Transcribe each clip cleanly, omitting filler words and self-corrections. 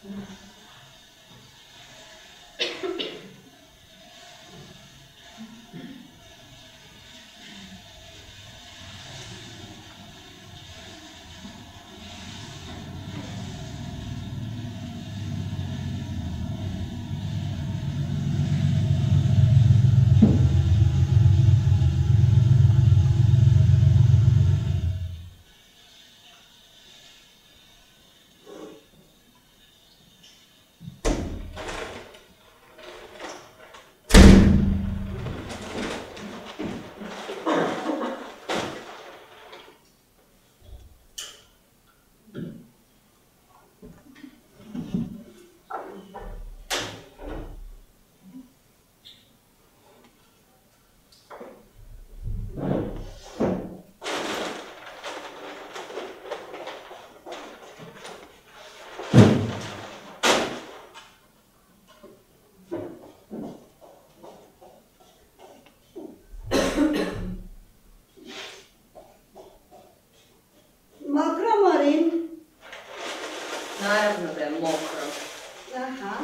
Naravno da je mokro. Aha.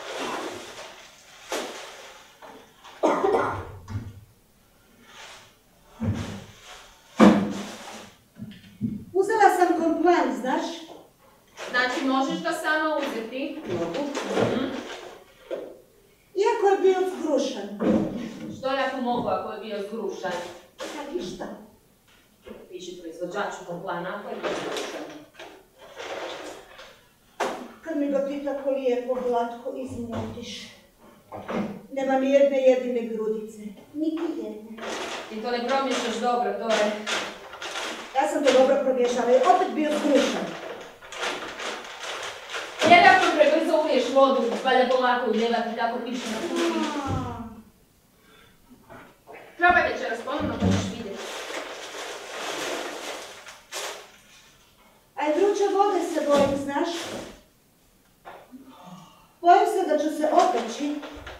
Uzela sam komplan, znaš? Znači, možeš ga samo uzeti? Mogu. Iako je bio zgrušan. Što ja tu mogu ako je bio zgrušan? Sad ništa. Piši proizvođaču komplana ako je bio zgrušan. Kad mi ga ti tako lijepo, glatko izmutiš. Nema ni jedne jedine grudice. Niti jedne. Ti to ne promješaš dobro, to je... Ja sam to dobro promješala i opet bio zgrušan. Vjerojatno prebrzo uliješ vodu, valjda polako uljevati, tako piše na kući. Probaj večeras ponovno, pa ćeš vidjeti. A i vruće vode se bojim, znaš? Bojim se da ću se opeći.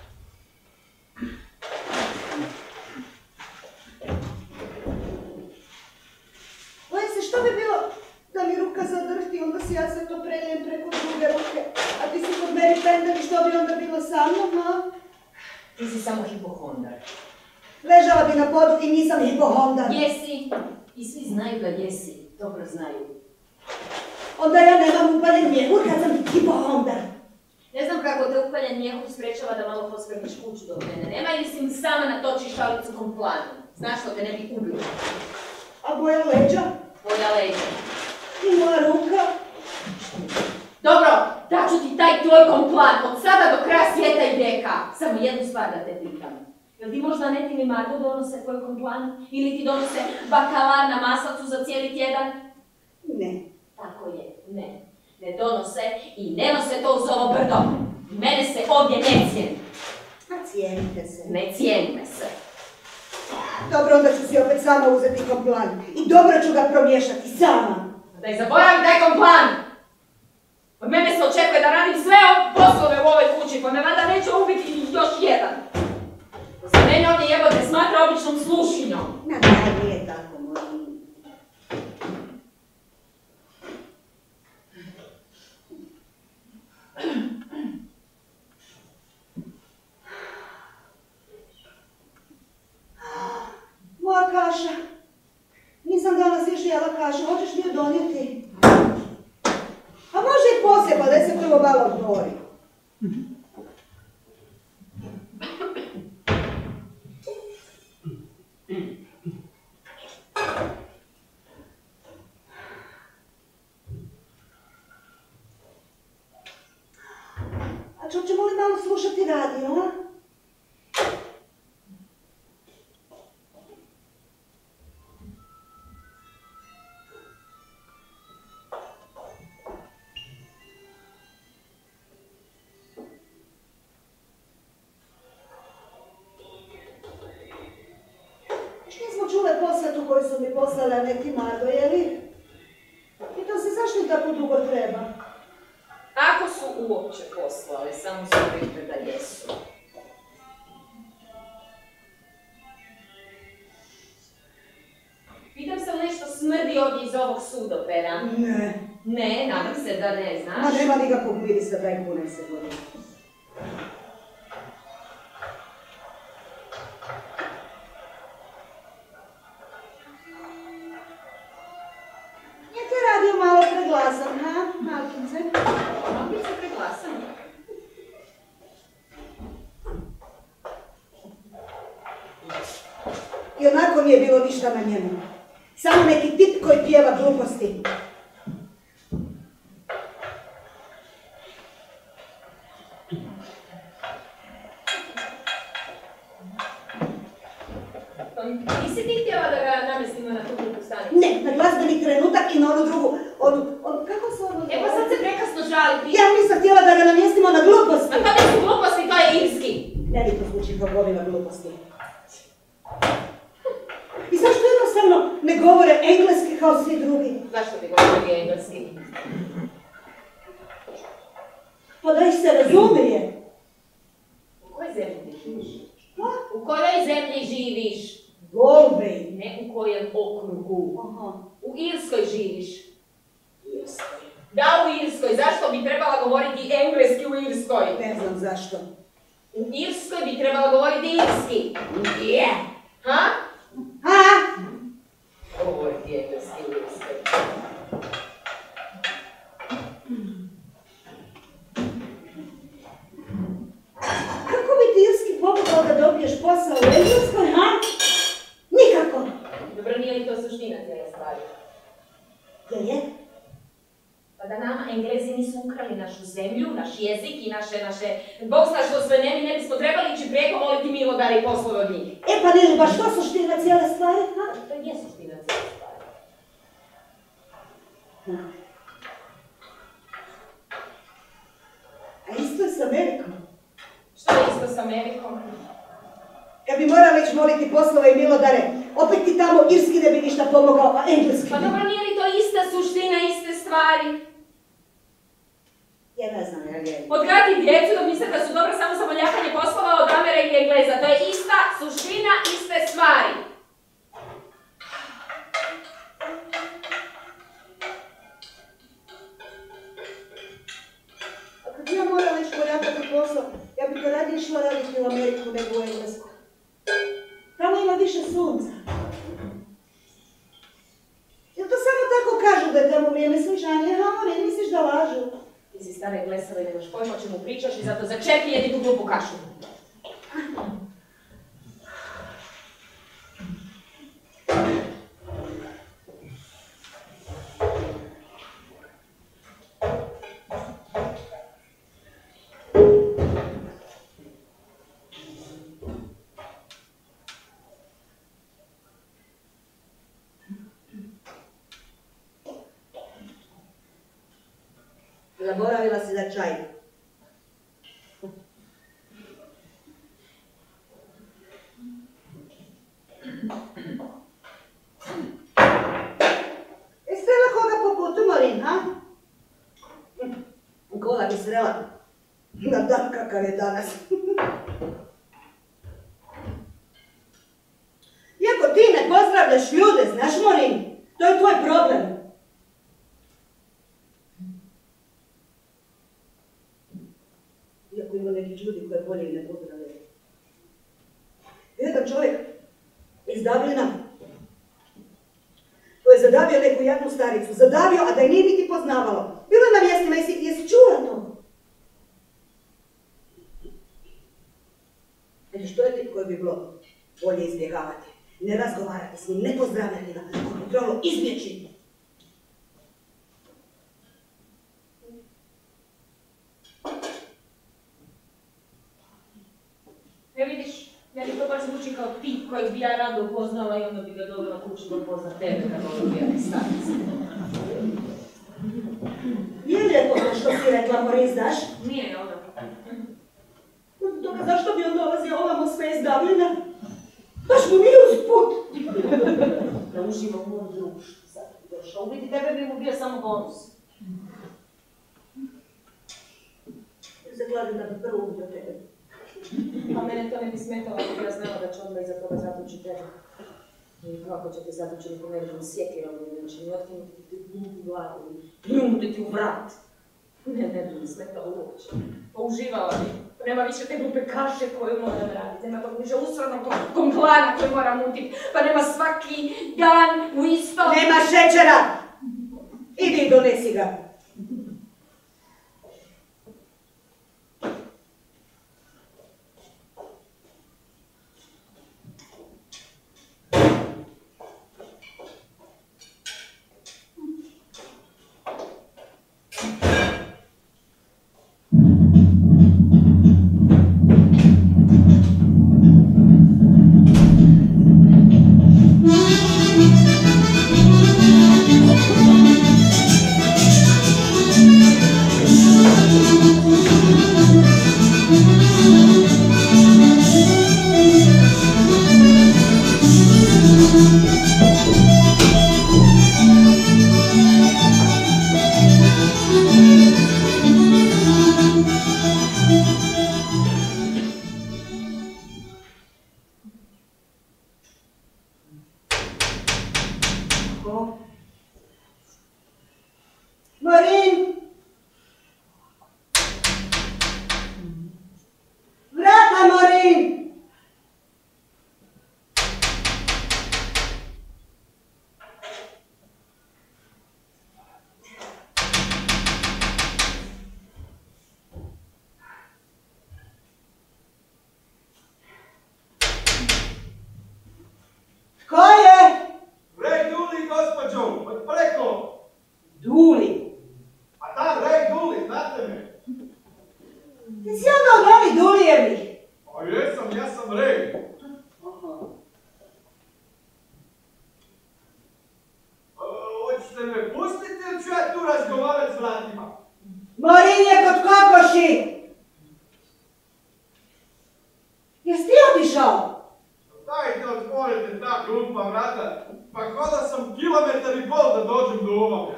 Bojim se što bi bilo da mi ruka zadrhti, onda si ja sve to prelijem preko druge ruke, a ti si kod meni tender i što bi onda bilo sa mnom, a? Ti si samo hipohondar. Ležala bi na podu i nisam hipohondar. Jesi. I svi znaju da jesi. Dobro znaju. Onda ja nemam upaljen mjehur kad sam hipohondar. Ne znam kako te upaljen mjehur sprečava da malo pospremiš kuću dok mene nema ili si mi sama natočiš šalicu komplanu. Znaš što te ne bi ubila. A moja leđa? Tvoja leđa. I moja ruka? Dobro, daću ti taj tvoj komplan od sada do kraja svijeta i vijeka. Samo jednu stvar da te pitam. Jel ti možda Netin i Margo donose tvoj komplan? Ili ti donose bakalar na maslacu za cijeli tjedan? Ne. Tako je, ne. Ne donose i ne nose to uz ovo brdo. Mene se ovdje ne cijeni. A cijenite se. Ne cijeni me se. Dobro, onda ću si opet sama uzeti komplan. I dobro ću ga promiješati, sama. Daj zaboravim taj komplan! Od mene se očekuje da radim sve poslove u ovoj kući, pa me valjda neće ubiti još jedan. Za mene ovdje jebote smatra običnom slušinjom. Na daj, nije tako, molim. Moja kaša. Nisam danas još jela kašu, hoćeš mi je donijeti? A može i poslije, pa da se prvo malo odmori. A ćemo li malo slušati radio, a? Čule posvetu koju su mi poslala Net i Margo, jeli? I to se zašto tako dugo treba? Ako su uopće poslali, samo su rekli da jesu. Pitam se li nešto smrdi ovdje iz ovog sudopera? Ne. Ne, nadam se da ne znaš. Ma nema nikakvog mirisa, daj kunem se vodi. Je te radio malo preglasan, ha, Malkince? Malkince preglasan? I onako nije bilo ništa na njemu. Samo neki tip koji pjeva gluposti. Nisi ti htjela da ga namestimo na tu drugu stanicu? Ne, na glazbeni trenutak i na onu drugu, kako se ono... Evo sad se prekasno žali. Ja nisam htjela da ga namjestimo na gluposti. Ma to nisu gluposti, to je irski. Ne bi to zvuči kao govina gluposti. I zašto jednostavno ne govore engleski kao svi drugi? Zašto bi govorili engleski? Pa da ih se razumije. U kojoj zemlji živiš? U kojoj zemlji živiš? Galway. Ne u kojem okrugu. Aha. U Irskoj živiš. Irskoj. Da, u Irskoj. Zašto bi trebala govoriti engleski u Irskoj? Ne znam zašto. U Irskoj bi trebala govoriti irski. Je. Ha? Ha? Govoriti engleski u Irskoj. Kako bi ti irski pomogao da dobiješ posao u Engleskoj, ha? Nikako. Dobro, nije li to suština cijele stvari? Je? Pa da nama Englezi nisu ukrali našu zemlju, naš jezik i naše... Bog zna što sve ne bismo trebali ići preko moliti milodare i poslove od njih. E pa nije li baš to suština cijele stvari, ha? To je suština cijele stvari. A isto je s Amerikom. Što je isto s Amerikom? Kad bi morala ići moliti poslove i milodare, opet ti tamo irski ne bi ništa pomogao, a engleski. Pa dobro, nije li to ista suština, iste stvari? Ja ne znam, je. Odgajati djecu da misle da su dobro samo za moljakanje poslova od Amera i Engleza. To je ista suština, iste stvari. A kad ja morala ići moljakati posao, ja bi to radije išla raditi u Ameriku nego u Englesku. Tamo ima više sunca. Jel to samo tako kažu da je tamo vrijeme sunčanje? Amore, misliš da lažu? Ti si stara i glesava i nemaš pojma o čemu pričaš i zato začepi jedi tu glupu kašu. Zaboravila si za čaj. Srela koga po putu, Marin, ha? Koga bi srela? Na dan kakav je danas. Iako ti ne pozdravljaš ljude, znaš, Marin, to je tvoj problem. Iako ima neki ljudi koje bolje i ne pozdravljaju. Jedan čovjek iz Dublina koji je zadavio neku jadnu staricu. Zadavio, a da je nije niti poznavalo. Bilo je na mjestima, jesi čula to? Eto, što je tip koji bi bilo bolje izbjegavati? Ne razgovarati s njim, ne pozdravljati ga, ako bi trebalo izbjeći. Ne vidiš, meni to baš zvuči kao tip kojeg bi ja rado upoznala i onda bi ga dovela kući da upozna tebe kad ovo bijeli stanice. Nije lijepo to što si rekla, Morin, znaš? Nije ono. Dobro, zašto bi on dolazio ovamo sve iz Dublina? Baš mu nije usput. Da uživa u mom društvu. Sad bi došao. U biti tebe bi mu bio samo bonus. Ja se gladim da bi prvo ubio tebe. A mene to ne bi smetalo ako bi ja znala da će onda iza toga zatući tebe. I kako ćete zatući nekom velikom sjekirom ili će mi otkinuti ti u glavu i pljunuti ti u vrat. Ne bi mi smetalo uopće. Pa uživala bi. Pa nema više te glupe kaše koju moram raditi. Nema tog više usranog komplana koju moram utiti. Pa nema svaki dan u isto... Nema šećera! Idi i donesi ga. Morin! Vrata, Morin! Tko je? Rej Duli, gospođo, od preko. Duli. A da, Rej Duli, znate me. Ti si onda od ovih Dulijevi. A jesam, ja sam Rej. Hoćete me pustiti ili ću ja tu razgovarati s vratima? Morin je kod kokoši. Jesi ti otišao? Dajte, otvorite ta glupa vrata. Pa koda sam kilometar i pol da dođem do ovog.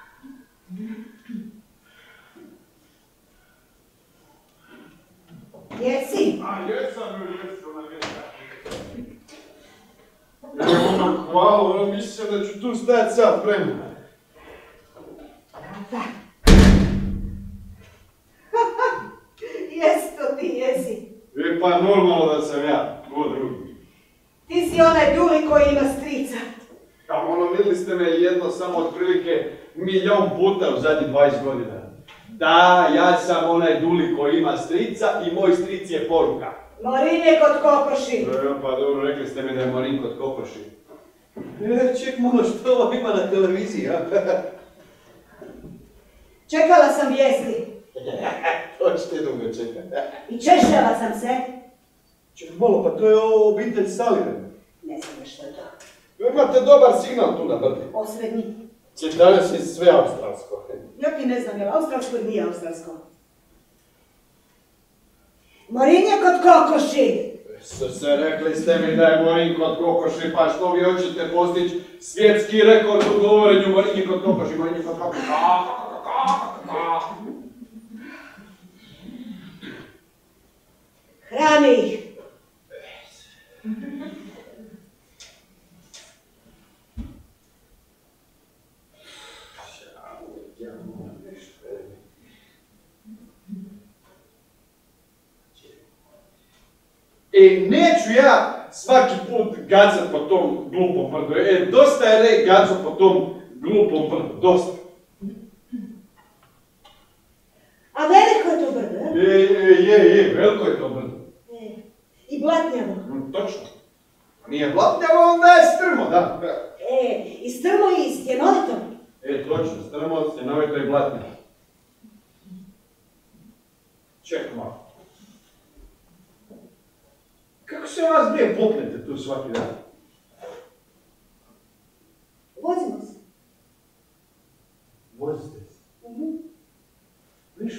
Jesi? A jesam, ona vjeta. Hvala, ona mislila da ću tu stajati sad vremena. Vrata. Jesi to ti, jesi. Pa normalno da sam ja, ko drugi. Ti si onaj Duli koji ima strica. Kao ono, vidjeli ste me jedno samo otprilike 1.000.000 puta u zadnjih 20 godina. Da, ja sam onaj Duli koji ima strica i moj stric je poruka. Morin je kod kokoši. Pa dobro, rekli ste mi da je Morin kod kokoši. Ček malo, što ovo ima na televiziji, a? Čekala sam vijesti. To ćete dugo čekati. I češljala sam se. Ček malo, pa to je ovo obitelj Saliven. Ne znam što je to. Imate dobar signal tu na brdi. Osrednji. Danas je sve australsko. Ja ti ne znam, je li australsko ili nije australsko? Morin je kod kokoši. Rekli ste mi da je Morin kod kokoši, pa što vi hoćete postići svjetski rekord u govorenju Morin je kod kokoši, Morin je kod kokoši. Hrani ih. Neću ja svaki put gacat po tom glupom brdu. Dosta je Rej gacat po tom glupom brdu, dosta. A veliko je to brdo, Je, veliko je to brdo. I blatnjavo. Točno. Nije blatnjavo, onda je strmo, da. I strmo i stjenovito. Točno, strmo, stjenovito i blatnjavo. Ček malo. Kako se vas dvije popnete tu svaki dan? Vozimo se. Vozite se? Viš.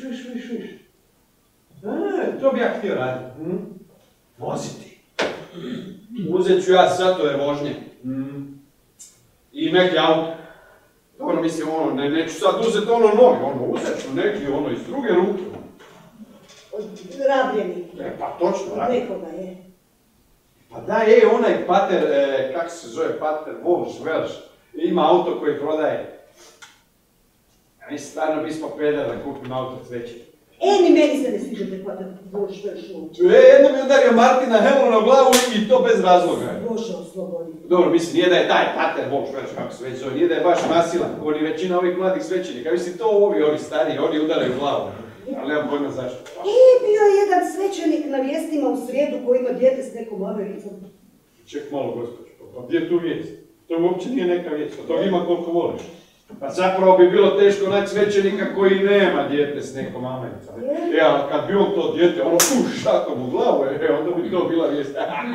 To bi ja htio raditi. Voziti. Uzet ću ja satove vožnje. I neki auto. Dobro, mislim, neću sad uzeti novi, uzet ću neki iz druge ruke. Rabljeni. Pa točno, Od nekoga je. Pa da, onaj pater, kako se zove pater, Volš, Velš, ima auto koji prodaje. Ja mislim, stvarno bismo pedar da kupim auto cveće. Ni meni se ne sviđa te pater Volš, Velš uopće. Jedno mi udario Martina Helu na glavu i to bez razloga. Bože, oslobodi. Dobro, mislim, nije da je taj pater Volš, Velš, kako se već zove, nije da je baš nasilan, ko ni većina ovih mladih svećenika. Mislim, to ovi stariji, oni udaraju glavu. Ali nemam pojma zašto. Bio je jedan svećenik na vijestima u srijedu koji ima dijete s nekom Americom. Ček malo, gospođo, pa gdje je tu vijest? To uopće nije neka vijest, od toga ima koliko voliš. Pa zapravo bi bilo teško naći svećenika koji nema dijete s nekom Americom. Ali kad bi on to dijete, ono šakom u glavu, onda bi to bila vijest.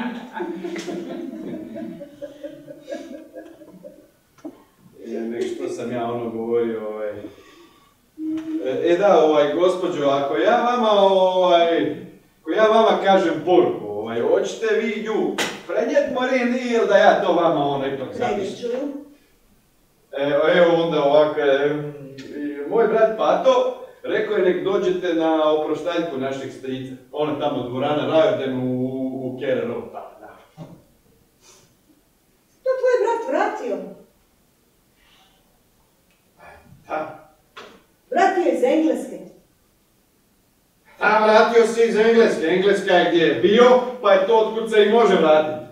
Nek što sam ja govorio, gospođo, ako ja vama kažem poruku, hoćete vi nju prenijeti Morini ili da ja to vama ipak zapišem? Evo onda ovako, moj brat Pato rekao je nek dođete na oproštaljku našeg strica. Ona tamo dvorana Rajoden u Kererovu, tamo, da. To tvoj brat vratio? Da. Vratio je iz Engleske. Da, vratio se iz Engleske. Engleska je gdje je bio, pa je to otkud se i može vratiti.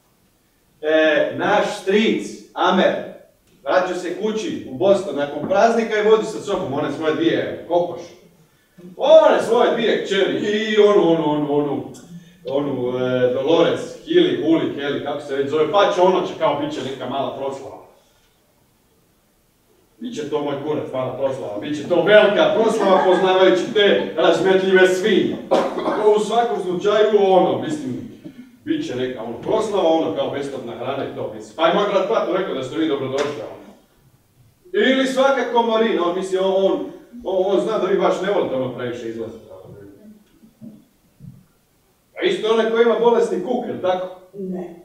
Naš stric, Amer, vratio se kući u Boston nakon praznika i vodi sa sobom one svoje dvije kokoše. One svoje dvije kćeri i onu Dolores, Huli, Kelly, kako se već zove, pa će kao bit će neka mala proslava. Biće to moj kurac, mala proslava, biće to velika proslava poznavajući te razmetljive svinje. U svakom slučaju bit će neka proslava, kao besplatna hrana i to, mislim. Pa je moj brat Pato rekao da ste vi dobrodošli, Ili svakako Morin, on zna da vi baš ne volite previše izlaziti. A isto onaj koji ima bolesni kuk, jel' tako? Ne.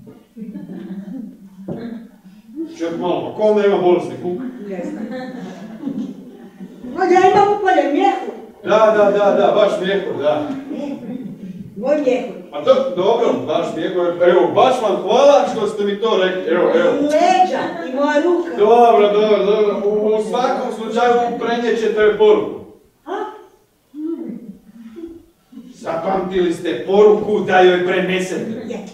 Ček malo, ko onda ima bolesni kuk? Ne znam. Ja imam upaljen mjehur. Da, baš mjehur, da. Moj mjehur. A to, dobro, baš mjehur, evo, baš vam hvala što ste mi to rekli, evo. Leđa i moja ruka. Dobro, u svakom slučaju prenijet ćete joj poruku. Zapamtili ste poruku da joj prenesete.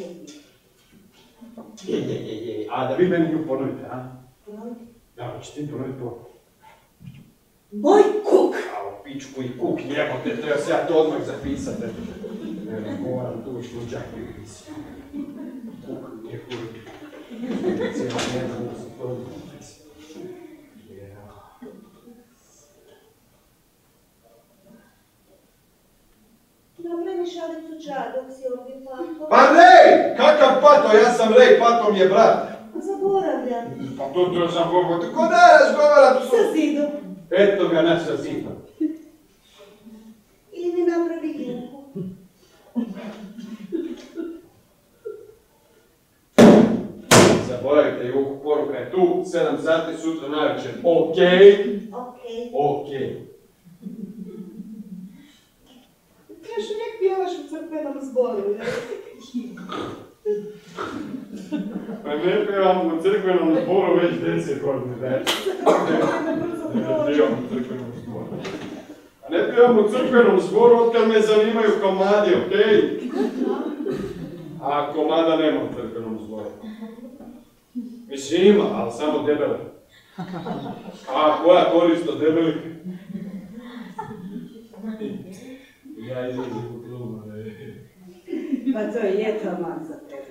Je. A da vi meni nju ponovite, a? Ponovite? Da, ćete mi ponoviti poruku. Moj kuk! Kao pičku i kuk, jebote, treba se ja to odmah zapisati. Ne moram tu slučaj pisati. Kuk, nije kuk. Cijela jedna se to napisati. Napravi šalicu ča dok si ovdje Pato. Pa Rej! Kakav Pato? Ja sam Rej, Pato mi je brat. Zaboravljam. Pa to sam govorio. Ko da razgovara tu? Sa zidom. Eto ga naša zida. Ili mi napravi juhu. Zaboravite juhu, poruka je tu, 7 sati sutra navečer. Okej? Okej. Kažu, nek pjevaš u crkvenom zboru, ne? Pa ne pjevam u crkvenom zboru već 10 godina, ne? Ne pjevam u crkvenom zboru. A ne pjevam u crkvenom zboru otkad me zanimaju komadi, okej? A komada nema u crkvenom zboru. Mislim ima, ali samo debele. A koja korist od debelih? Ja izlazim u klubu, Pa to je taman za tebe.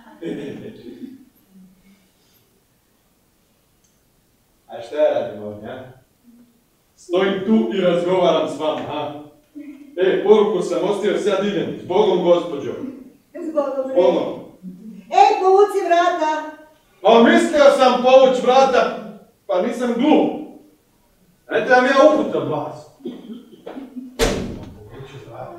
A šta ja radim ovdje, a? Stojim tu i razgovaram s vama, a? Poruku sam ostavio, sad idem. S Bogom, gospođo. S Bogom, S Bogom. Povuci vrata. A mislio sam povuć vrata, pa nisam glup. Ne trebam ja uputam vas. Povući vrata.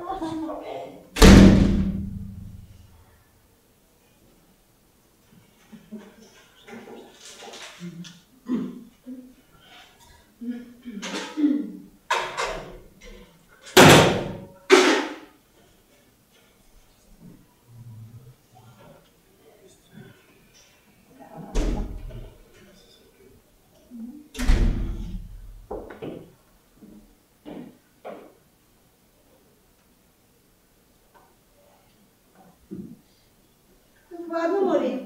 Hladno mori?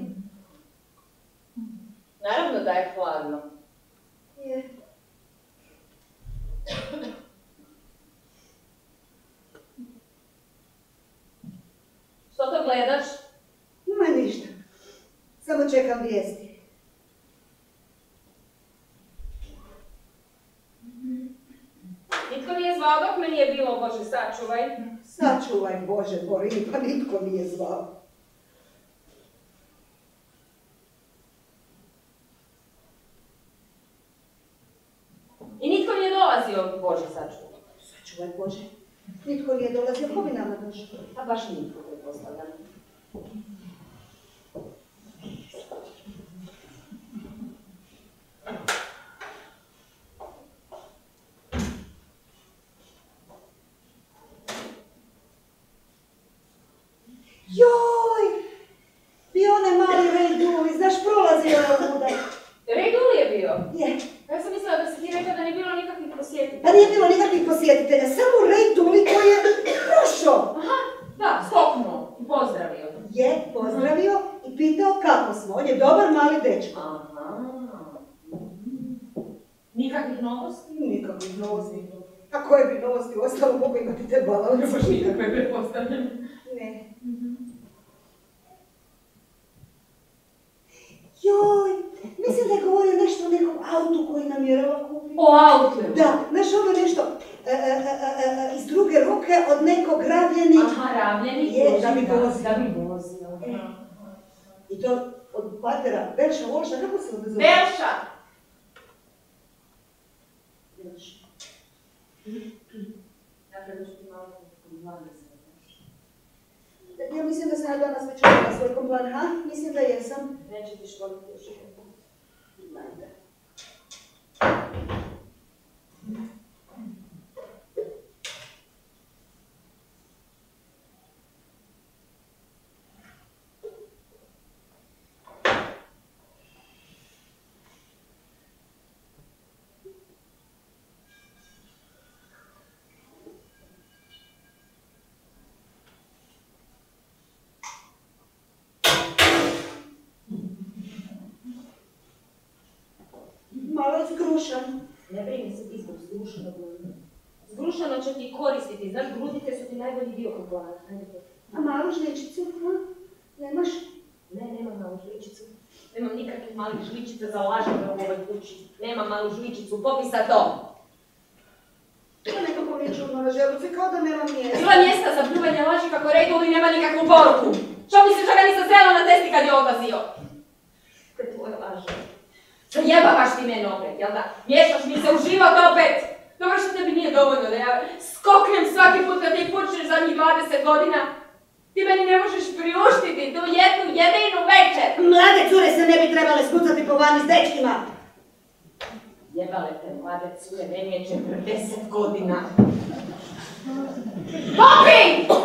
Naravno da je hladno. Je. Što to gledaš? Ma ništa. Samo čekam vijesti. Nitko nije zvao dok me nije bilo, Bože, sačuvaj. Sačuvaj, Bože, Borini, pa nitko nije zvao. I nitko nije dolazio, Bože, sačuvaj. Sačuvaj, Bože. Nitko nije dolazio, ko bi nama došao? A baš nitko je postavljeno. Joj! Bio onaj mali Ray Dooley, znaš, prolazio je ovuda. Ray Dooley je bio? Je. Ja sam mislila da si ti rekao da nije bilo nikakvih posjetitelja. Pa nije bilo nikakvih posjetitelja, samo Ray Dooley koji je prošao. Aha, da, skoknuo i pozdravio. Je pozdravio i pitao kako smo. On je dobar mali dečko. Aha. Nikakvih novosti? Nikakvih novosti. A koje bi novosti ostalo mogu imati te balone? Baš nikakve prepostavljene. Ne. Joj, mislim da je govorio nešto o nekom autu koji namjerava kupiti. O autu? Da, znaš ono nešto iz druge ruke od nekog rabljenih. Aha, rabljenih? Je, da bi vozio. Da bi vozio. I to od patera Belša Volša, kako se onda zove? Belša! Belša. Dakle, da ću ti malo podvane se. Ja mislim da sam ja danas već odala svoj komplan, ha? Mislim da jesam. Neće ti škoditi još jedan. Najde. Malo je zgrušan. Ne brini se ti zbog zgrušanog. Zgrušano će ti koristiti, znaš, grudite su ti najbolji dio komplana. A malu žličicu, ha? Nemaš? Ne, nemam malu žličicu. Nemam nikakvih malih žličica za lažove u ovoj kući. Nemam malu žličicu, popi sad to! To nekako mi je čudno na želuci, kao da nemam mjesta. Bila mjesta za pljuvanje laži kako Ray Dooley nema nikakvu poruku. Što misliš da ga nisam srela na testi kad je odlazio? Te tvoje laže. Zajebavaš ti mene opet, jel da? Miješaš mi se u život opet! Dobro što tebi nije dovoljno da ja skoknem svaki put kad ti počneš zadnjih 20 godina. Ti meni ne možeš priuštiti tu jednu jedinu večer. Mlade cure se ne bi trebale spucati po vani s dečkima. Jebale te mlade cure, meni je 40 godina. Popi!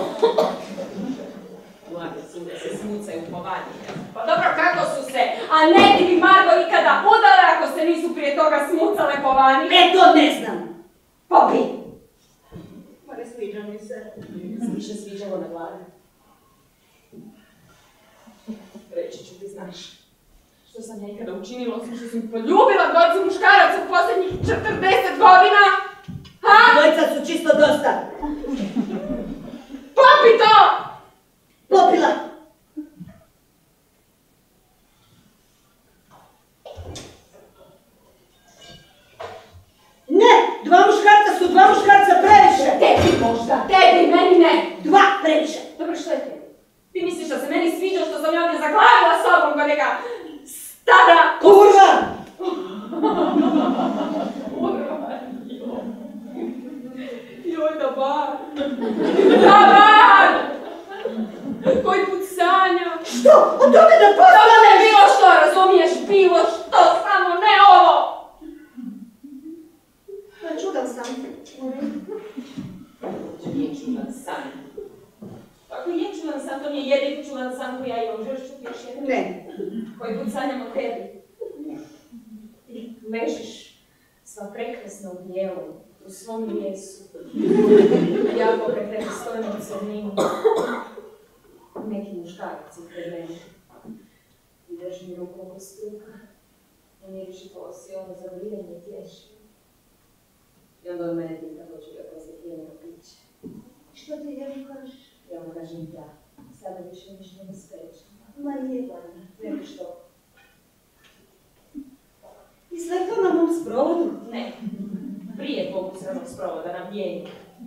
Mlade cure se smucaju po vani. Pa dobro, kako su se? A ne ti bi Margo ikada udale ako se nisu prije toga smucale po vani? To ne znam. Popi! Ma ne sviđa mi se. Više sviđalo na glavi. Reći ću ti, znaš, što sam ja ikada učinila, osim što sam poljubila dvojicu muškaraca u posljednjih 40 godina? Ha? Dvojica su čisto dosta. Popi to! Popila. Ne, dva muškarca previše. Tebi možda, tebi, meni ne. Dva previše. Dobro, što je tebi? Ti misliš da se meni sviđa što sam ja ovdje zaglavila sobom kao neka stara... Kurva! Joj, da bar! Da bar! Koji put sanjam! Što? O tome da To postaneš! ne bilo što, razumiješ? Bilo što, samo ne ovo! Čudan sam. Nije čudan san. Ako je čudan san, to nije jedini čudan san koji ja imam. Želiš čuti još jedan? Ne. Koji put sanjam o tebi. Ti ležiš sva prekrasna u bijelu, u svom lijesu. Ja pokraj tebe stojim u crninu. Neki muškarci pred mene. Ideš mi ruku oko struka, namiriši posi, ono zagrijanje tješi. I onda on mene pita hoću ga poslije pijeno piće. Što ti njemu kažeš? Ja mu kažem da, sada više ništa ne sprečam. Ma nije valjda. Nema što. I sve to na mom sprovodu? Ne, prije tvog sramog sprovoda na bijenju.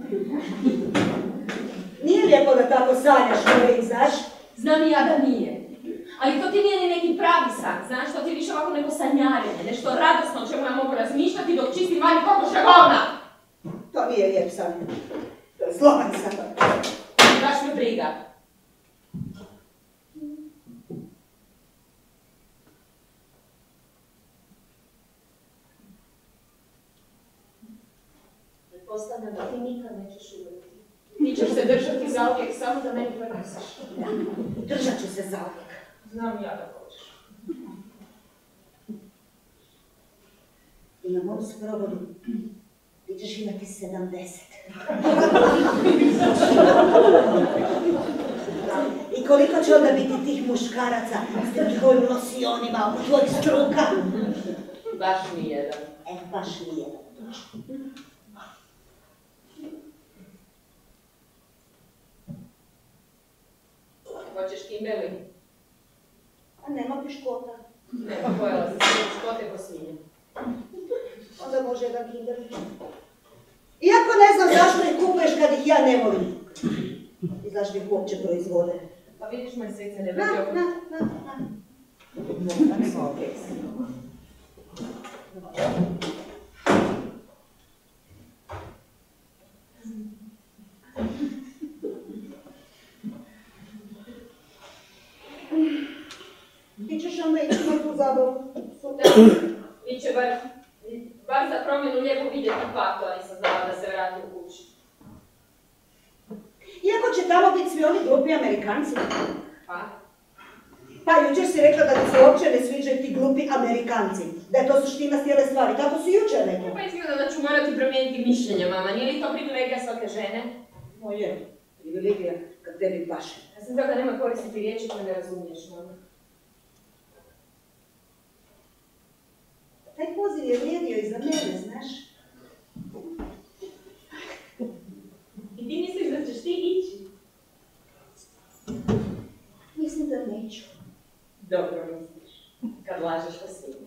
Nije lijepo da tako sanjaš gore, znaš? Znam i ja da nije. Ali to ti nije ni neki pravi san, znaš, to ti je više ovako neko sanjarenje, nešto radosno o čemu ja mogu razmišljati dok čistim vanj kokoša govna. To nije lijep san. To je zloban san. Baš me briga. Pretpostavljam da ti nikad nećeš umreti. Ti ćeš se držati zauvijek samo da meni prenesiš. Da, držat ću se zauvijek. Znam ja da hoćeš. I na mom sprovodu ti ćeš imati 70. I koliko će onda biti tih muškaraca s njihovim losionima oko tvojeg struka? Baš mi jedan. Baš mi jedan. Hoćeš kimbeli? A nema piškota. Nema, pojela si se piškote ko svinje. Onda može jedan kinder. Iako ne znam zašto ih kupuješ kad ih ja ne volim. I zašto ih uopće proizvode. Pa vidiš moj srce ne Na. Ti ćeš onda ići na tu zabavu. Biće bar za promjenu lijepo vidjeti faktu, a nisam znala da se vrati u kući. Iako će tamo biti svi oni glupi Amerikanci. Pa? Pa jučer si rekla da ti se uopće ne sviđaju ti glupi Amerikanci. Da je to suština cijele stvari. Tako si jučer rekla. Pa izgleda da ću morati promijeniti mišljenje, mama. Nije li to privilegija svake žene? O je, privilegija kad tebi paše. Ja sam toga nema koristiti riječi koje ne razumiješ, mama. Taj poziv je vrijedio i za mene, znaš? I ti misliš da ćeš ti ići? Mislim da neću. Dobro misliš. Kad lažeš po svime.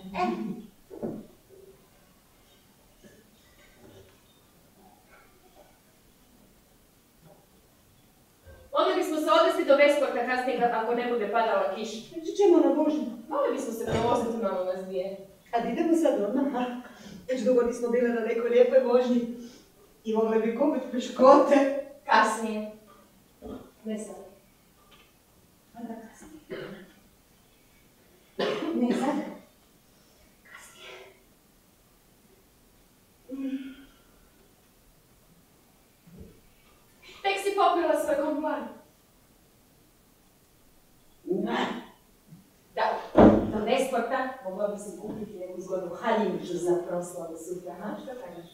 Mogli bismo se odvesti do Besporta kasnije ako ne bude padala kiša. Reći ćemo na vožnju. Mogli bismo se provoziti malo nas dvije. A idemo sad odmah, ha? Već dugo nismo bile na nekoj lijepoj vožnji. I mogle bi kupiti piškote. Kasnije. Ne sad. Onda kasnije. Ne sad. Kasnije. Tek si popila svoj komplan. Da, do Besporta mogla bi si kupiti neku zgodnu haljinču za proslavu sutra. A što kažeš?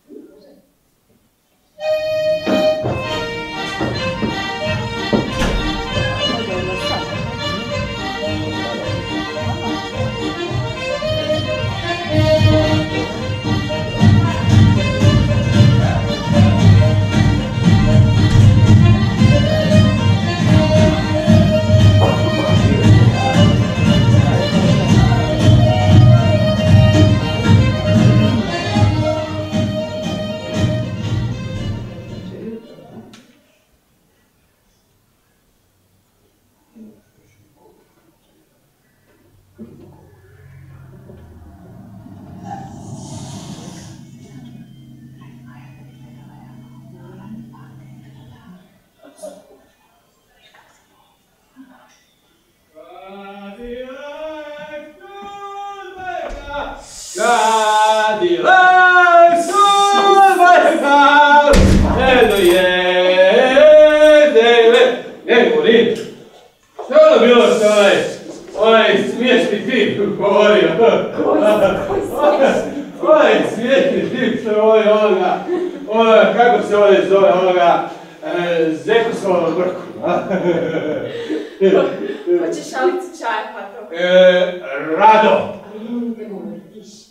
Cadillac, Sulvajka, eno jedele. Morin, što je ono bilo što onaj smiješni tip govorio? Koji smiješni? Onaj smiješni tip što govori onoga, kako se ovdje zove, onoga Zekosovog brku. Hoćeš šalicu čaja, Pato? Rado! Ne govori, tiši.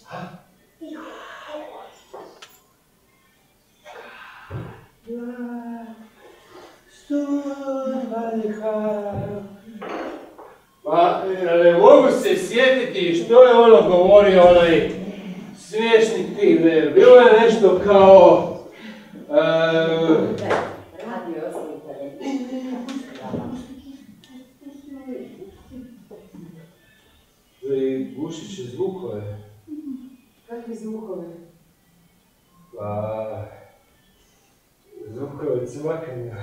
Pa, ne mogu se sjetiti što je ono govorio onaj smiješni tip, ne, bilo je nešto kao... Radio je Gušiće zvukove. Kakvi zvukove? Pa... zvukove cvakanja.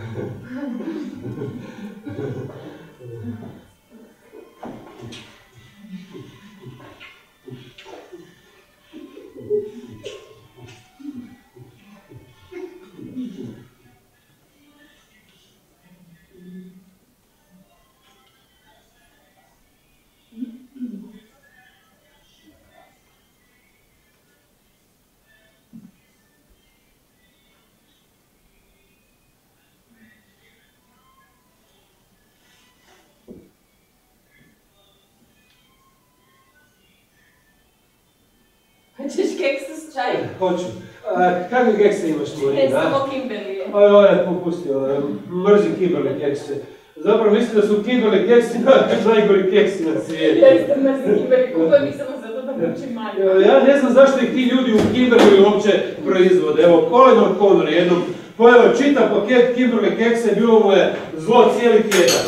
Hoćeš keksa s čajem? Hoću. Kakve kekse imaš, Morina? Ne, samo Kimberlije. Ovo je popustio, mrzim Kimberly kekse. Zapravo mislim da su Kimberly keksi najgori keksi na svijetu. Ja isto mrzim Kimberlije, kupujem ih samo zato da mučim manju. Ja ne znam zašto ih ti ljudi u Kimberly uopće proizvode. Evo, Colin O'Connor jednom pojeo čitav paket Kimberly keksa i bilo mu je zlo cijeli tjedan.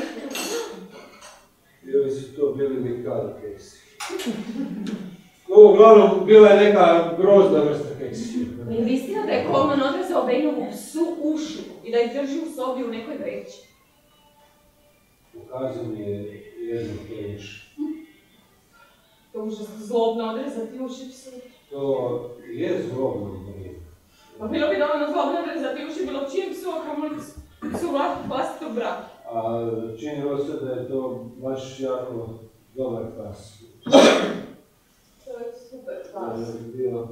Ili su to bili Mikado keksi. Uglavnom, bila je neka grozna vrsta keksi. Je li istina da je Coleman odrezao Bejnovu psu uši i da ih drži u sobi u nekoj vreći? Ukazao mi je jedno previše. To je užasno zlobno odrezati uši psu. To je zlobno, Marina. Pa bilo bi dovoljno zlobno odrezati uši bilo čijem psu, a kamoli psu vlastitog brata. A činilo se da je to baš jako dobar pas. To je super pas. Bio...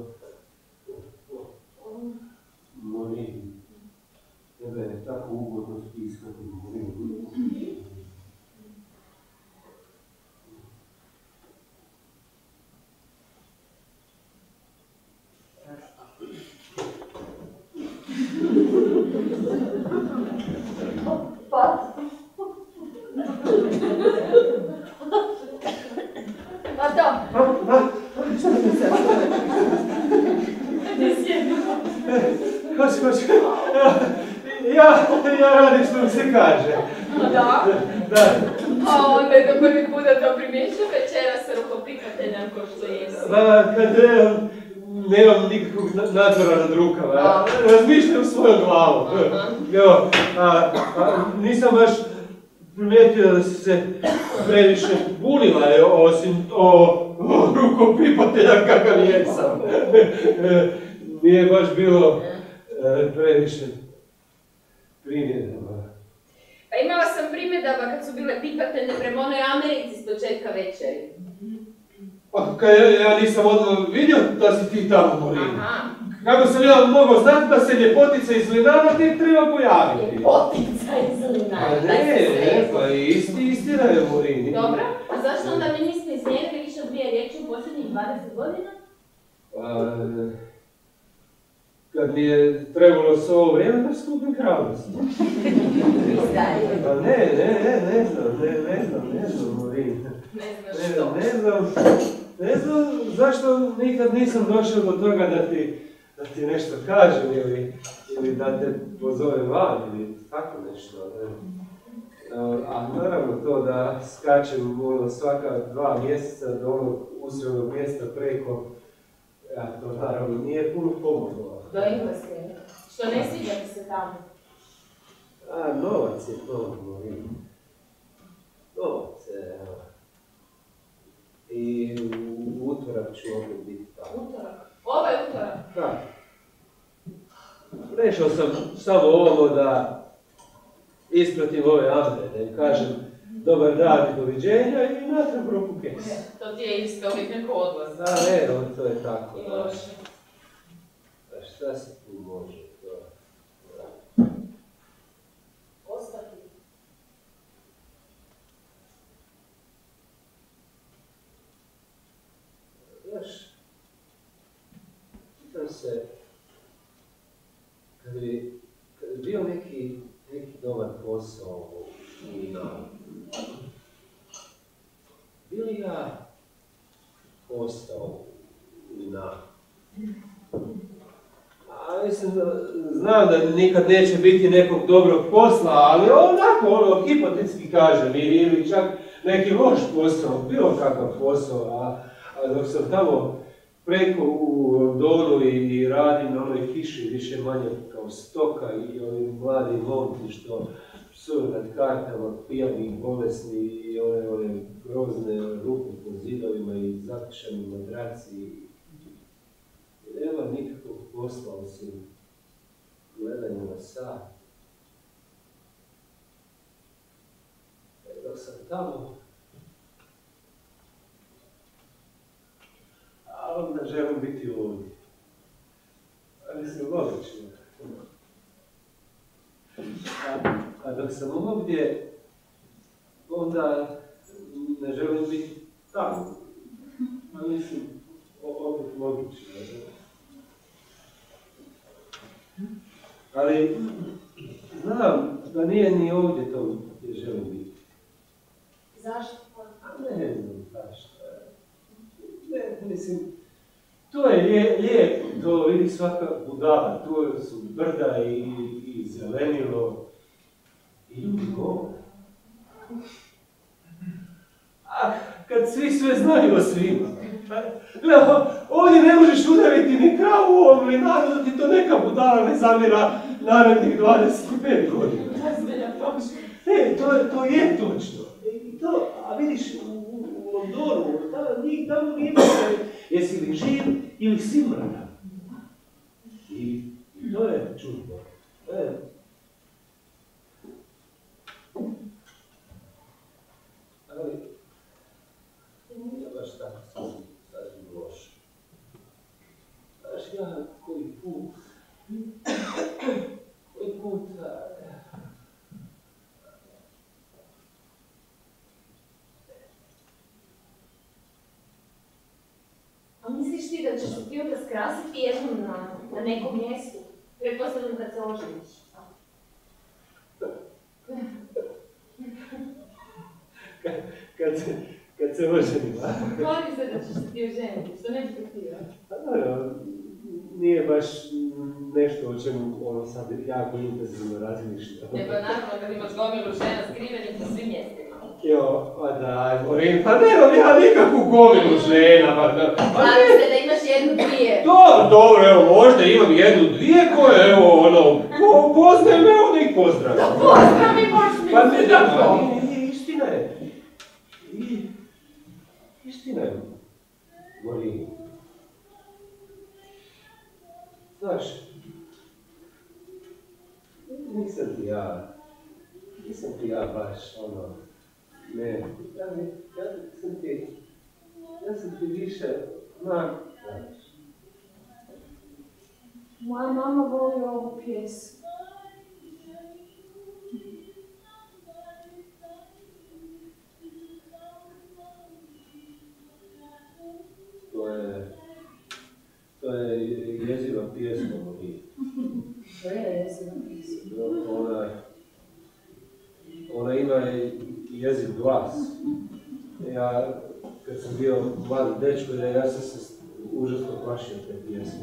Morin. Tebe je tako ugodno stiskati Morin. Pa? Pa da. Šta ti se? Ne sjedno. Hoći. Ja radim što mi se kaže. Da? Da. A onda je to prvi put da to primjeću večera sa rukopikateljem ko što jesi. Kad nemam nikakvog nadzora nad rukama, razmišljam svojom glavom. Nisam baš primijetio da si se previše bunila, osim rukopipatelja kakav jesam. Nije baš bilo previše primjedaba. Pa imala sam primjedaba kad su bile pipateljne prema onoj Americi s početka večeri. Pa ja nisam odmah vidio da si ti tamo, Morina. Aha. Kako sam ja mogao znati da se ljepotica iz Linana tek treba pojaviti? Ljepotica iz Linana, Pa ne, pa istina je, Morini. Dobro, a zašto onda mi niste izmjerili više od 2 riječi u posljednjih 20 godina? Pa... Kad mi je trebalo s ovo vrijeme da skupim hrabrost. Pa ne znam, Morini. Ne znam zašto nikad nisam došao do toga da ti nešto kažem ili da te pozovem van ili tako nešto. A naravno to da skačem svaka 2 mjeseca do onog usrednog mjesta preko, to naravno nije puno pomoglo. Do Engleske, što ne sviđa mi se tamo. Novac je to, Morini. Novac je, evo. I u utorak ću opet biti tamo. Utorak? Ovaj utorak? Da. Prešao sam samo ovo da ispratim ove Amre, da im kažem dobar dan i doviđenja i natrag roku keksa. To ti je isto uvijek neko odlaz. To je tako. I loše. A šta se tu može? Ostati. se, kad bi bio neki dobar posao u nama, bi li ja ostao u nama? A mislim, znam da nikad neće biti nekog dobrog posla, ali onako, hipotetski kažem, ili čak neki loš posao, bilo kakav posao, a dok sam tamo preko u Londonu i radim na onoj kiši više manje kao stoka i ovi mladi momci što psuju nad kartama, pijani, bolesni i one grozne rupe po zidovima i zapišani madraci. Nema nikakvog posla osim gledanja na sat. Dok sam tamo, a onda želim biti ovdje. A mislim, logično. A dok sam ovdje, onda ne želim biti tamo. A mislim, opet logično. Ali znam da nije ni ovdje to gdje želim biti. Zašto? Ne znam zašto. Ne, mislim, to je lijepo, to vidi svaka budala, tu su brda i zelenilo i ljudi govore. A kad svi sve znaju o svima, ovdje ne možeš udariti ni kravu u ovom mlinaru da ti to neka budala ne zamjera narednih 25 godina. To je točno. A vidiš, u Londonu, tamo nije jesi li živ ili si mrtav. I to je čudno. Ali, nije baš tako sasvim loše. Znaš, ja koji put, A misliš ti da ćeš se ti onda skrasiti jednom na nekom mjestu? Pretpostavljam kad se oženiš. Kad se oženim, a? Molim se da ćeš se ti oženiti, što nećeš htio? Pa dobro, nije baš nešto o čemu sad jako intenzivno razmišljam. Nego naravno kad imaš gomilu žena skrivenih po svim mjestima. Jo, pa daj, Morin, pa nemam ja nikakvu gomilu žena, pa da... Nadam se da imaš jednu, dvije. Dobro, evo, možda imam jednu, dvije koje, evo, poznajem, evo da ih pozdravim. Da pozdravi, možeš mi Pa ne da, istina je. Istina je, Morin. Znaš, nisam ti ja baš, ne, ja sam ti više, znaš. Moja mama voli ovu pjesmu. To je jeziva pjesma, Morin. To je jeziva pjesma. Ona ima jeziv glas. Ja, kad sam bio mlad dečko, ja sam se užasno plašio te pjesme.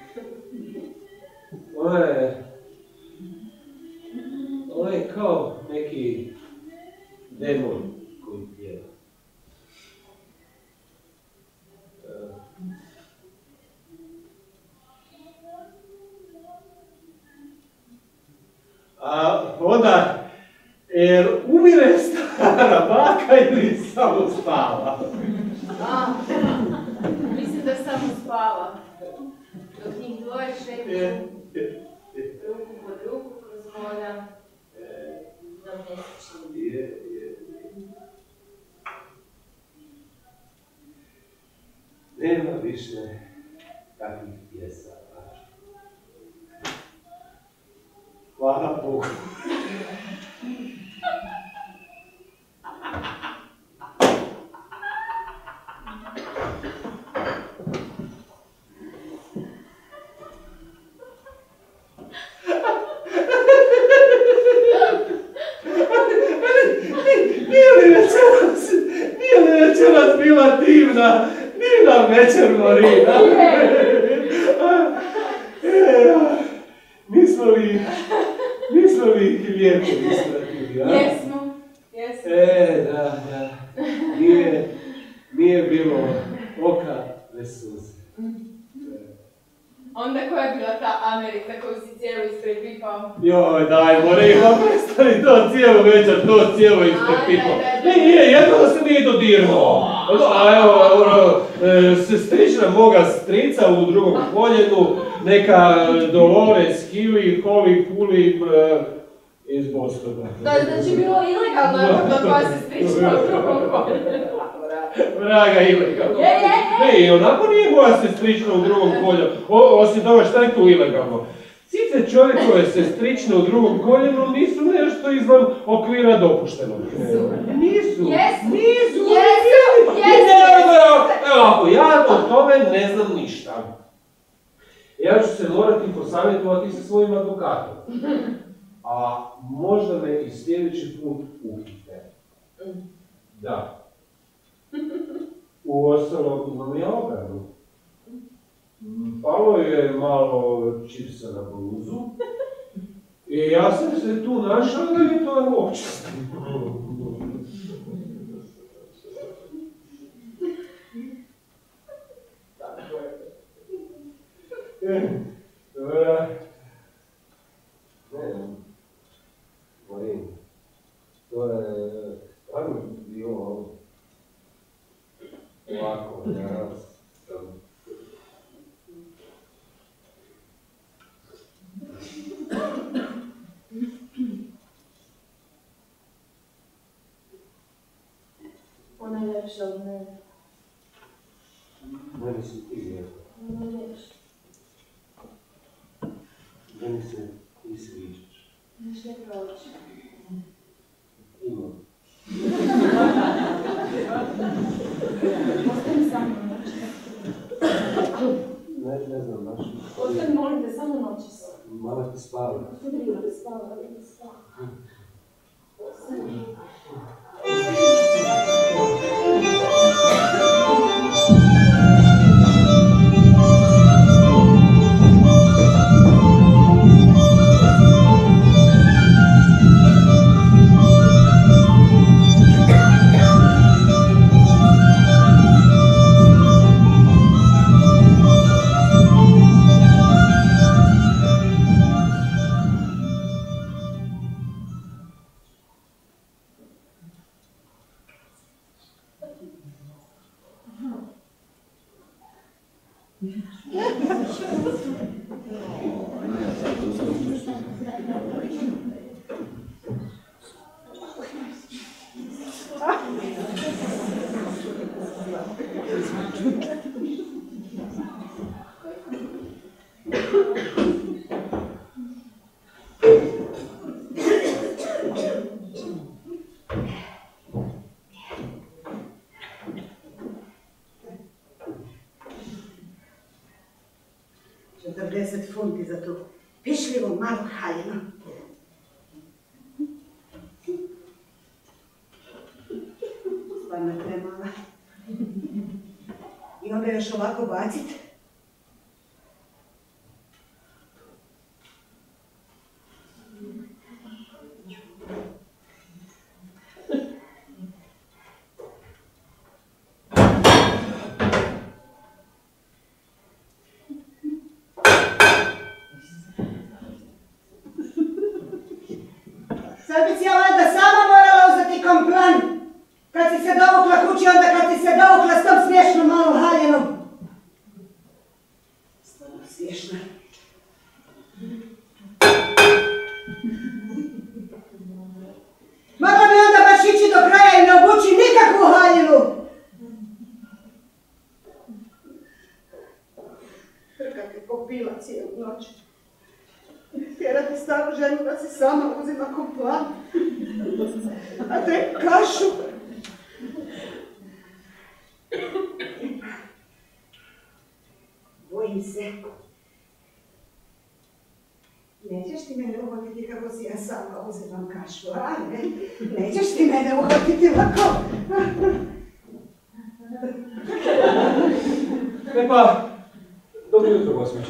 Ona je kao neki demon koji pjeva. A onda, umire stara baka ili samo spava? Mislim da samo spava. Dok njih dvoje šeću ruku pod ruku kroz voda do mjesečina. Nema više takvih pjesama. Hvala Bogu. divna večer, Marina. Nismo li lijepo ispratili, a? Jesmo. Da. Nije bilo oka bez suze. Onda koja je bila ta Amerika koju si cijelo isprepipao? Joj, daj, Marina, prestani to cijelo isprepipao. Jedno da se nije dodirnuo. A evo, sestrična moga strica u drugom koljenu, neka Dolores, Hili, Hovi, Puli iz Bostona. To je znači bilo ilegalno da tvoja sestrična u drugom koljenu. Vraga ilegalno. Ne, i onako nije moja sestrična u drugom koljenu. Osim toga, šta je tu ilegalno? Cice čovjekove sestrične u drugom koljenu nisu nešto izvan okvira dopuštenog. Nisu. Evo, ja o tome ne znam ništa. Ja ću se morati posavjetovati sa svojim advokatom. A možda me i sljedeći put uhite. Da. Uostalom imam ja obranu. Palo je malo čipsa na bluzu i ja sam se tu našao da je to očasno. Dobra. Ne, Marin, to je stvarno bilo ovako, ja sam... Ona je lepša od mene. Meni si ti lijepo. Ona je lepša. Meni se ti sviđaš. Znaš ne proći. Imam. Ostani samo noći. Ne znam, baš. Ostani, molim te, samo noći se. Malo ti spava. Udrila bi spava, ali bi spava. Ostani. $40 za tu pišljivu malu haljinu. Stvarno je premala. I onda još ovako bacit. Sad bi si ja valjda sama morala uzeti komplan. Kad si se dovukla kući, onda kad si se dovukla s tom smiješnom malom haljenom. Stvarno smiješna. Mogla bi onda baš ići do kraja i ne obući nikakvu haljinu. Hrkate popila cijelu noć. Tjerati staru ženu da se sama uzima komplan. A te kašu. Bojim se. Nećeš ti mene uhvatiti kako si ja sama uzimam kašu, a ne? Nećeš ti mene uhvatiti lako. pa, dobro jutro, gospođo.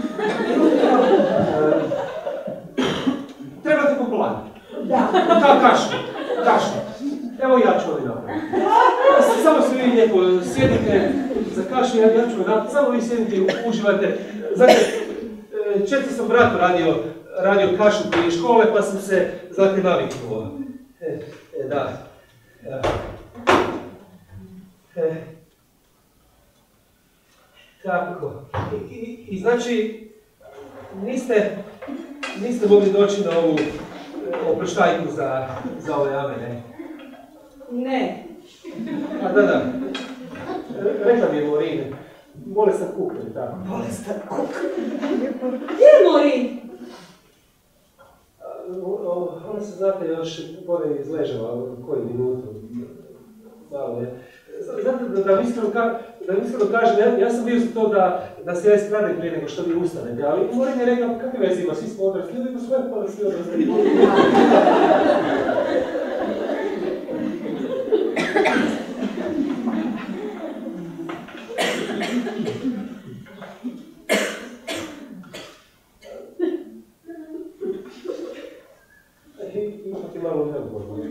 Trebate po planu. Da. Kašu. Evo ja ću ovdje napraviti. Samo se vi lijepo sjedite za kašu, ja ću napraviti. Samo vi sjedite i uživate. Znate, često sam bratu radio kašu prije škole, pa sam se, znate, naviknuo. Da. Tako. I znači, niste mogli doći na ovu oproštajku za ove jame, ne? Ne. A da. Rekla mi je Morin, bolestan kuk, ili tako? Bolestan kuk. Gdje je Morin? Ona se, znate, još gore izležava koju minutu. Malo je. Znate, da vam iskreno kažem, ja sam bio za to da se ja iskradim prije nego što vi ustanete, ali Morin je rekao, kakve veze ima, svi smo odrasli, ljudi po svoje pa svi odrasli. Ipak je malo neugodno.